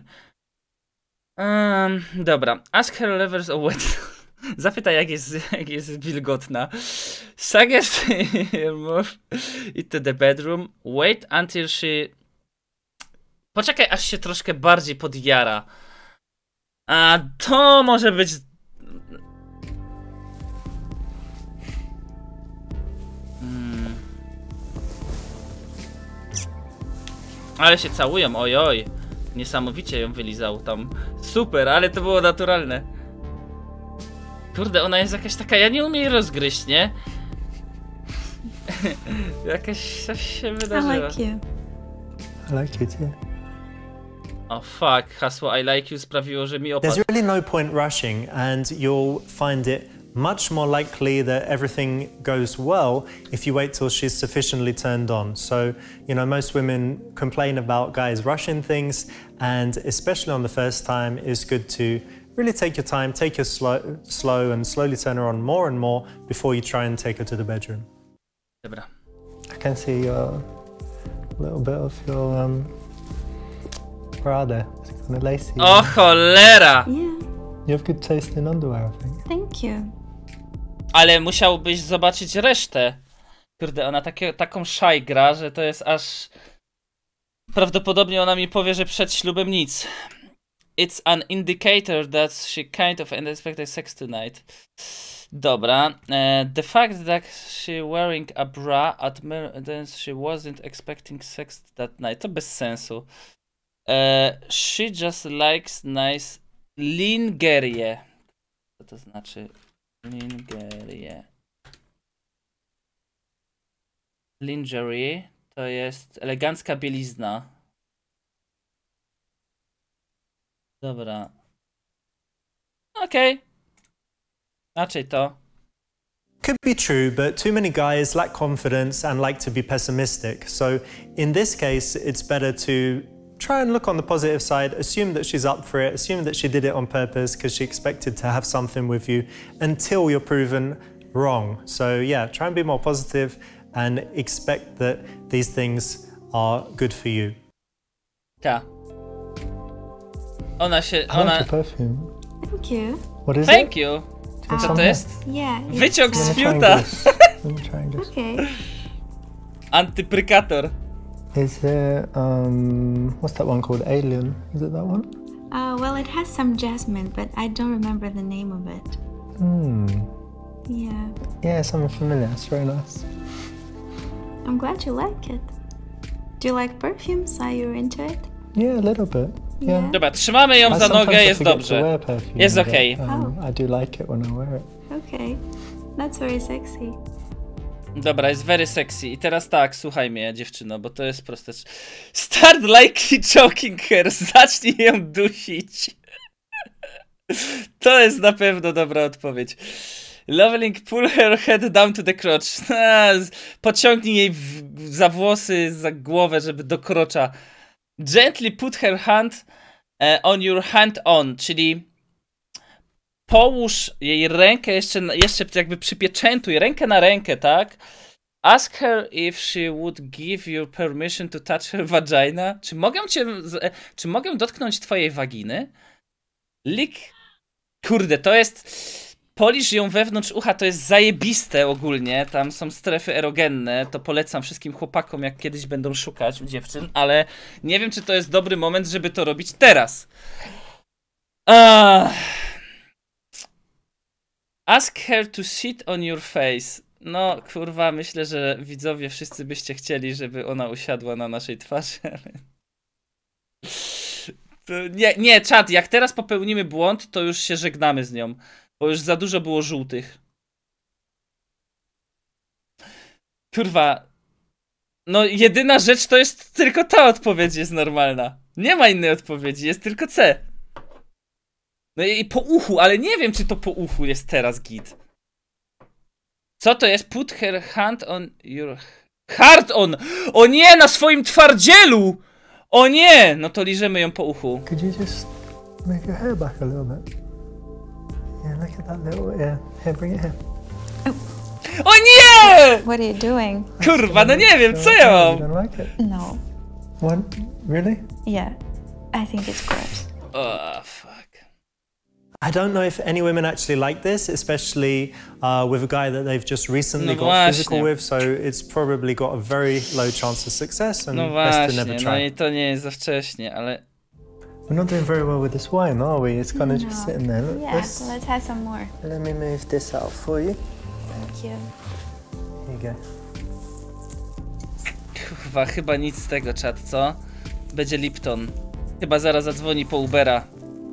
Speaker 1: Um, dobra. Ask her levels of wet. Zapytaj, jak jest, jak jest wilgotna. Suggest her move into the bedroom. Wait until she... Poczekaj, aż się troszkę bardziej podjara. A to może być... Hmm. Ale się całują, oj oj. Niesamowicie ją wylizał tam. Super, ale to było naturalne. Kurde, ona jest jakaś taka, ja nie umiem jej rozgryźć, nie? Jakaś coś się
Speaker 6: I
Speaker 1: wydarzyło.
Speaker 6: like you.
Speaker 5: I like you too.
Speaker 1: O oh, fuck, hasło I like you sprawiło, że mi
Speaker 3: There's
Speaker 1: opadł.
Speaker 3: really no point rushing, and you'll find it much more likely that everything goes well if you wait till she's sufficiently turned on. So, you know, most women complain about guys rushing things, and especially on the first time, it's good to really take your time, take your slow, slow and slowly turn her on more and more before you try and take her to the bedroom.
Speaker 1: Dobra.
Speaker 5: I can see your little bit of your um. Where are they? It's kind of lacy.
Speaker 1: O cholera!
Speaker 6: Yeah.
Speaker 5: You have good taste in underwear, I think.
Speaker 6: Thank you.
Speaker 1: Ale musiałbyś zobaczyć resztę. Kurde, ona takie, taką szaj gra, że to jest aż... Prawdopodobnie ona mi powie, że przed ślubem nic. It's an indicator that she kind of unexpected sex tonight. Dobra. Uh, the fact that she wearing a bra admits she wasn't expecting sex that night. To bez sensu. Uh, she just likes nice lingerie. Co to znaczy? Lingerie. Lingerie to jest elegancka bielizna. Dobra. Okej. Okay. Raczej to.
Speaker 3: Could be true, but too many guys lack confidence and like to be pessimistic. So in this case, it's better to try and look on the positive side, assume that she's up for it, assume that she did it on purpose because she expected to have something with you until you're proven wrong. So yeah, try and be more positive and expect that these things are good for you.
Speaker 1: Ta. Ona się,
Speaker 5: I
Speaker 1: ona...
Speaker 5: like the perfume.
Speaker 6: Thank you.
Speaker 5: What is
Speaker 1: Thank
Speaker 5: it?
Speaker 1: you.
Speaker 6: Um,
Speaker 1: Co to jest?
Speaker 6: Yeah. it's,
Speaker 1: Wyciąg
Speaker 6: uh,
Speaker 1: z
Speaker 5: Let me try and
Speaker 1: fiuta.
Speaker 5: guess. Let me try and guess.
Speaker 6: Okay.
Speaker 1: Antyprykator.
Speaker 5: Is it, um, what's that one called? Alien? Is it that one?
Speaker 6: Uh, well, it has some jasmine, but I don't remember the name of it.
Speaker 5: Hmm.
Speaker 6: Yeah.
Speaker 5: Yeah, something familiar. It's very nice.
Speaker 6: I'm glad you like it. Do you like perfumes? Are you into it?
Speaker 5: Yeah, a little bit. Yeah.
Speaker 6: Yeah.
Speaker 1: Dobra, trzymamy ją
Speaker 5: I
Speaker 1: za
Speaker 5: sometimes
Speaker 1: nogę,
Speaker 5: I
Speaker 1: jest
Speaker 5: forget to
Speaker 1: dobrze.
Speaker 5: wear perfume,
Speaker 1: Jest
Speaker 5: but,
Speaker 1: okej.
Speaker 5: um, I do like it when I wear it.
Speaker 6: Okay. That's very sexy.
Speaker 1: Dobra, jest very sexy. I teraz tak, słuchaj mnie, dziewczyno, bo to jest proste. Start likely choking her. Zacznij ją dusić. To jest na pewno dobra odpowiedź. Leveling, pull her head down to the crotch. Pociągnij jej w, za włosy, za głowę, żeby do krocza. Gently put her hand uh, on your hand on, czyli połóż jej rękę jeszcze, jeszcze jakby przypieczętuj rękę na rękę, tak? Ask her if she would give you permission to touch her vagina. Czy mogę cię, czy mogę dotknąć twojej waginy? Lick. Kurde, to jest... Polisz ją wewnątrz ucha, to jest zajebiste ogólnie. Tam są strefy erogenne. To polecam wszystkim chłopakom, jak kiedyś będą szukać dziewczyn, ale nie wiem, czy to jest dobry moment, żeby to robić teraz. Ah. Ask her to sit on your face. No, kurwa, myślę, że widzowie wszyscy byście chcieli, żeby ona usiadła na naszej twarzy, ale... To nie, nie, czat, jak teraz popełnimy błąd, to już się żegnamy z nią. Bo już za dużo było żółtych. Kurwa. No, jedyna rzecz to jest tylko ta odpowiedź jest normalna. Nie ma innej odpowiedzi, jest tylko C. No i po uchu, ale nie wiem, czy to po uchu jest teraz git. Co to jest? Put her hand on your... Heart on! O nie, na swoim twardzielu! O nie! No to liżemy ją po uchu.
Speaker 5: Could you just make your hair back a little bit? Yeah, look at that little ear. Here, bring it here.
Speaker 1: O nie!
Speaker 6: What are you doing?
Speaker 1: Kurwa, no nie wiem, co ja
Speaker 5: You
Speaker 1: mam?
Speaker 5: don't like it?
Speaker 6: No.
Speaker 5: What? Really?
Speaker 6: Yeah. I think it's gross.
Speaker 1: Oh, fuck.
Speaker 3: I don't know if any women actually like this, especially uh, with a guy that they've just recently
Speaker 1: No
Speaker 3: got
Speaker 1: właśnie.
Speaker 3: physical with, so it's probably got a very low chance of success and
Speaker 1: No
Speaker 3: best to
Speaker 1: właśnie,
Speaker 3: never
Speaker 1: no
Speaker 3: try.
Speaker 1: i to nie jest za wcześnie, ale...
Speaker 5: We're not doing very well with this wine, are we? It's kind of
Speaker 6: No.
Speaker 5: just sitting there. Look,
Speaker 6: Yeah,
Speaker 5: let's-
Speaker 6: so let's have some more.
Speaker 5: Let me move this out for you.
Speaker 6: Thank you.
Speaker 5: Here you go.
Speaker 1: Kurwa, chyba nic z tego, czat, co? Będzie Lipton. Chyba zaraz zadzwoni po Ubera.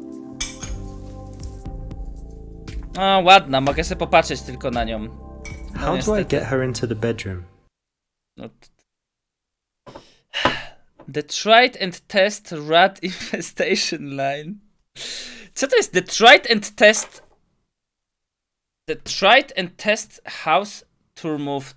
Speaker 1: O, ładna, mogę sobie popatrzeć tylko na nią. No,
Speaker 3: How do I
Speaker 1: niestety.
Speaker 3: get her into the bedroom?
Speaker 1: No, t- The Tried and Test Rat Infestation Line. Co to jest The Tried and Test... The Tried and Test House Tour Move.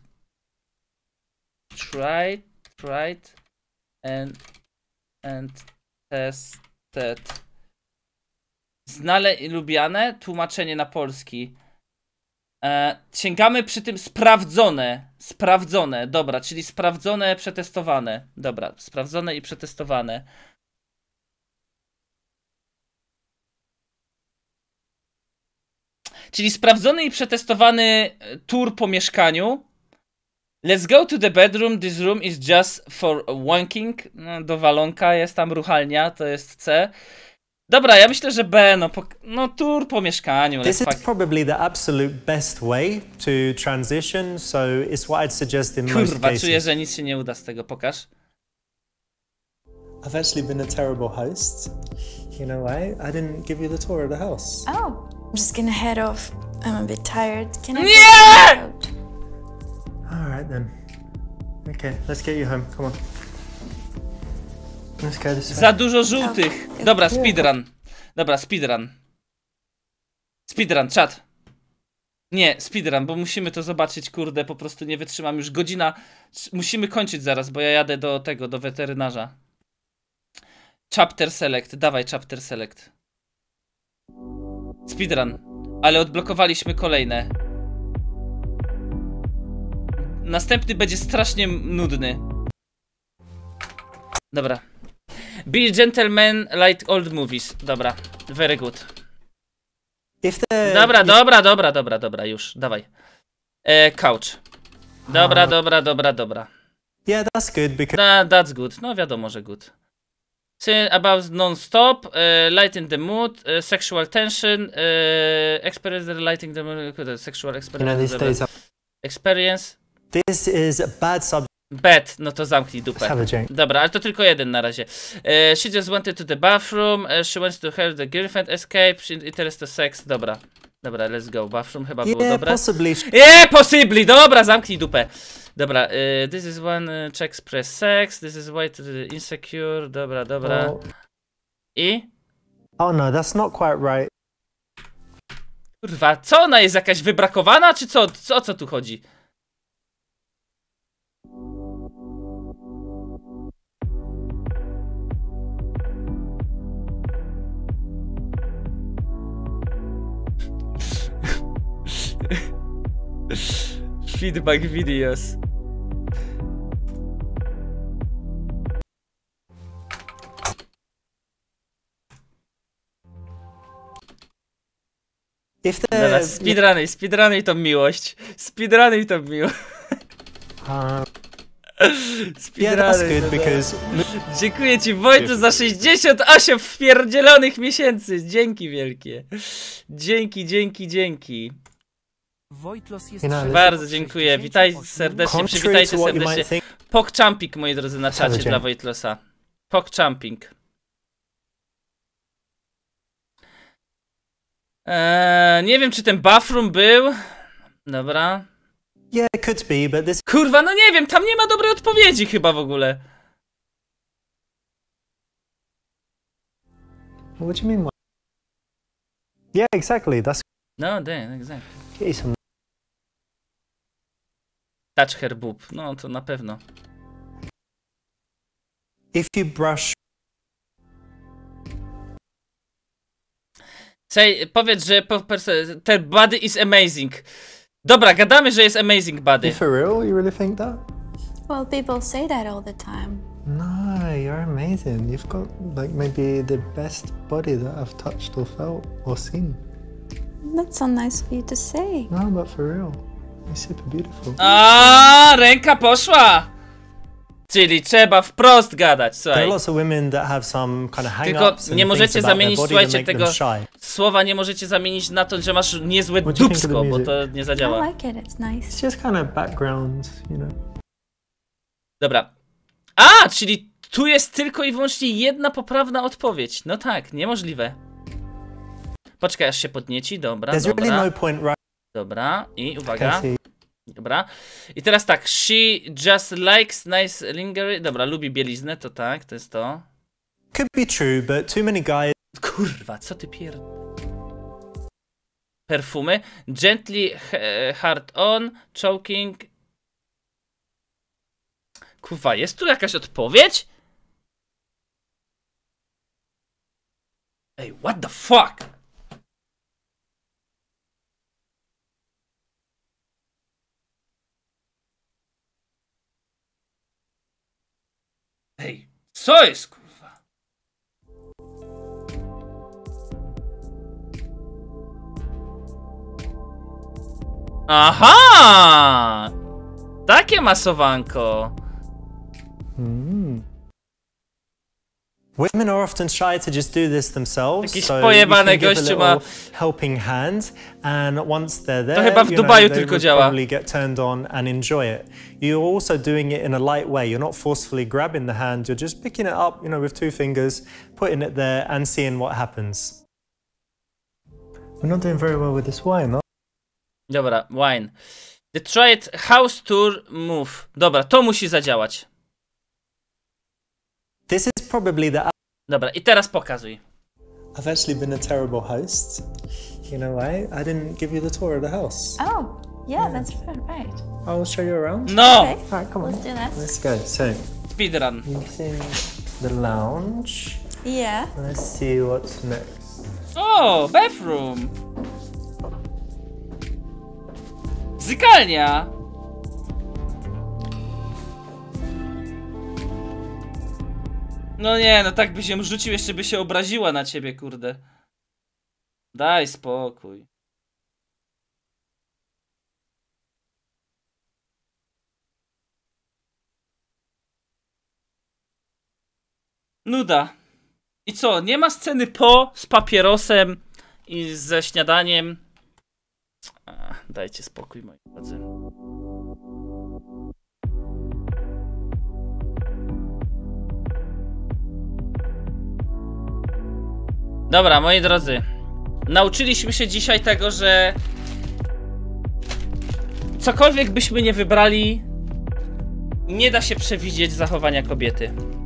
Speaker 1: Tried, tried and, and tested. Znane i lubiane? Tłumaczenie na polski. E, sięgamy przy tym sprawdzone. Sprawdzone, dobra, czyli sprawdzone, przetestowane. Dobra, sprawdzone i przetestowane. Czyli sprawdzony i przetestowany tour po mieszkaniu. Let's go to the bedroom, this room is just for wanking. No, do walonka jest tam ruchalnia, to jest C. Dobra, ja myślę, że B, no, po, no tour po mieszkaniu.
Speaker 3: This is probably the absolute best way to transition, so it's what I'd suggest in most
Speaker 1: Kurwa,
Speaker 3: cases.
Speaker 1: czuję, że nic się nie uda z tego, pokaż.
Speaker 5: I've actually been a terrible host.
Speaker 3: You know why? I didn't give you the tour of the house.
Speaker 6: Oh, I'm just gonna head off. I'm a bit tired. Can I?
Speaker 1: Nie!
Speaker 3: All right then. Okay, let's get you home. Come on. Let's go this way.
Speaker 1: Za dużo żółtych. Dobra, speedrun. Dobra, speedrun. Speedrun, czat. Nie, speedrun, bo musimy to zobaczyć, kurde, po prostu nie wytrzymam już. Godzina. Musimy kończyć zaraz, bo ja jadę do tego, do weterynarza. Chapter select, dawaj chapter select. Speedrun. Ale odblokowaliśmy kolejne. Następny będzie strasznie nudny. Dobra. Be a gentleman like old movies. Dobra, very good. Dobra, dobra, dobra, dobra, dobra, już, dawaj. E, couch. Dobra, dobra, dobra, dobra.
Speaker 3: Yeah, that's good because...
Speaker 1: That, that's good, no wiadomo, że good. Say about non-stop, uh, light in the mood, uh, sexual tension, uh, experience lighting the mood, sexual experience.
Speaker 3: You know, these days
Speaker 1: experience.
Speaker 3: This is a bad subject.
Speaker 1: Bad, no to zamknij dupę.
Speaker 3: Have a drink.
Speaker 1: Dobra, ale to tylko jeden na razie. Uh, she just wanted to the bathroom, uh, she wants to help the girlfriend escape, she interested to sex, dobra. Dobra, let's go, bathroom chyba
Speaker 3: Yeah,
Speaker 1: było dobre.
Speaker 3: possibly.
Speaker 1: Yeah, possibly, dobra, zamknij dupę. Dobra, uh, this is one uh, checks press sex, this is way to the insecure, dobra, dobra.
Speaker 3: Oh.
Speaker 1: I?
Speaker 3: Oh no, that's not quite right.
Speaker 1: Kurwa, co ona jest jakaś wybrakowana, czy co? Co, o co tu chodzi? Feedback videos.
Speaker 3: If the
Speaker 1: Dobra, speedruny, speedruny to miłość. Speedruny to miłość.
Speaker 3: uh,
Speaker 1: Speedruny,
Speaker 3: yeah, that's good
Speaker 1: dobra.
Speaker 3: because
Speaker 1: Dziękuję ci, Wojtu, za sześćdziesiąt osiem wpierdzielonych miesięcy. Dzięki wielkie. Dzięki, dzięki, dzięki.
Speaker 8: Wojtlos jest
Speaker 3: You know,
Speaker 1: Bardzo dziękuję. Witaj serdecznie,
Speaker 3: contrary
Speaker 1: przywitajcie
Speaker 3: to what you
Speaker 1: serdecznie.
Speaker 3: might think,
Speaker 1: Pogchumping, moi drodzy, na czacie
Speaker 3: Dzień.
Speaker 1: dla Wojtlosa. Pogchumping. Eee, nie wiem, czy ten bathroom był. Dobra.
Speaker 3: yeah, it could be, but this
Speaker 1: Kurwa, no nie wiem, tam nie ma dobrej odpowiedzi chyba w ogóle.
Speaker 3: what do you mean? Yeah, exactly. That's
Speaker 1: No, damn, exactly.
Speaker 3: get you some.
Speaker 1: Touch her boob. No, to na pewno.
Speaker 3: If you brush,
Speaker 1: Say, powiedz, że po, perse- ten body is amazing. Dobra, gadamy, że jest amazing body.
Speaker 5: For real? You really think that?
Speaker 6: Well, people say that all the time.
Speaker 5: No, you're amazing. You've got like maybe the best body that I've touched or felt or seen.
Speaker 6: That's so nice of you to say.
Speaker 5: No, but for real, you're super beautiful.
Speaker 1: A, ręka poszła! Czyli trzeba wprost gadać,
Speaker 3: there are
Speaker 1: słuchaj.
Speaker 3: lots of women that have some kind of
Speaker 1: Tylko
Speaker 3: hang-ups
Speaker 1: nie
Speaker 3: and
Speaker 1: możecie
Speaker 3: things about their
Speaker 1: zamienić,
Speaker 3: body that
Speaker 1: słuchajcie,
Speaker 3: make them
Speaker 1: tego
Speaker 3: shy.
Speaker 1: słowa nie możecie zamienić na to, że masz niezłe
Speaker 5: What do you think of the
Speaker 1: dupsko, bo
Speaker 5: music?
Speaker 1: to nie
Speaker 6: I
Speaker 1: zadziała.
Speaker 6: like it. It's nice.
Speaker 5: It's just kind of background, you know.
Speaker 1: Dobra. A, czyli tu jest tylko i wyłącznie jedna poprawna odpowiedź. No tak, niemożliwe. Poczekaj, aż się podnieci. Dobra,
Speaker 3: There's really
Speaker 1: dobra.
Speaker 3: no point right.
Speaker 1: Dobra, i uwaga.
Speaker 5: Okay,
Speaker 1: Dobra. I teraz tak, she just likes nice lingerie. Dobra, lubi bieliznę, to tak, to jest to.
Speaker 3: Could be true, but too many guys.
Speaker 1: Kurwa, co ty pier... Perfumy. Gently he- hard on, choking. Kurwa, jest tu jakaś odpowiedź? Ej, what the fuck? Ej, co jest, kurwa? Aha! Takie masowanko.
Speaker 3: Mm. Women are often shy to just do this themselves.
Speaker 1: Jakiś
Speaker 3: so
Speaker 1: pojebany
Speaker 3: you can give a
Speaker 1: gościu ma...
Speaker 3: little helping hand, and once they're there,
Speaker 1: To chyba w
Speaker 3: you
Speaker 1: Dubaju
Speaker 3: know, they
Speaker 1: tylko
Speaker 3: would
Speaker 1: działa.
Speaker 3: probably get turned on and enjoy it. You're also doing it in a light way. You're not forcefully grabbing the hand. You're just picking it up, you know, with two fingers, putting it there, and seeing what happens.
Speaker 5: We're not doing very well with this wine, no?
Speaker 1: Dobra, wine. The Triad House Tour Move. Dobra, to musi zadziałać.
Speaker 3: This is probably the...
Speaker 1: Dobra, i teraz pokazuj.
Speaker 5: I've actually been a terrible host. You know why? I didn't give you the tour of the house.
Speaker 6: Oh, yeah, that's right.
Speaker 5: I'll show you around.
Speaker 1: No!
Speaker 6: Okay,
Speaker 5: Alright, come on.
Speaker 6: let's do that.
Speaker 5: Let's go. So,
Speaker 1: Speedrun.
Speaker 5: you've seen the lounge.
Speaker 6: Yeah.
Speaker 5: Let's see what's next.
Speaker 1: O, bathroom. Sypialnia. No nie, no tak byś ją rzucił, jeszcze by się obraziła na ciebie, kurde. Daj spokój. Nuda. I co, nie ma sceny po z papierosem i ze śniadaniem? Ach, dajcie spokój, moi drodzy. Dobra, moi drodzy. Nauczyliśmy się dzisiaj tego, że cokolwiek byśmy nie wybrali, nie da się przewidzieć zachowania kobiety.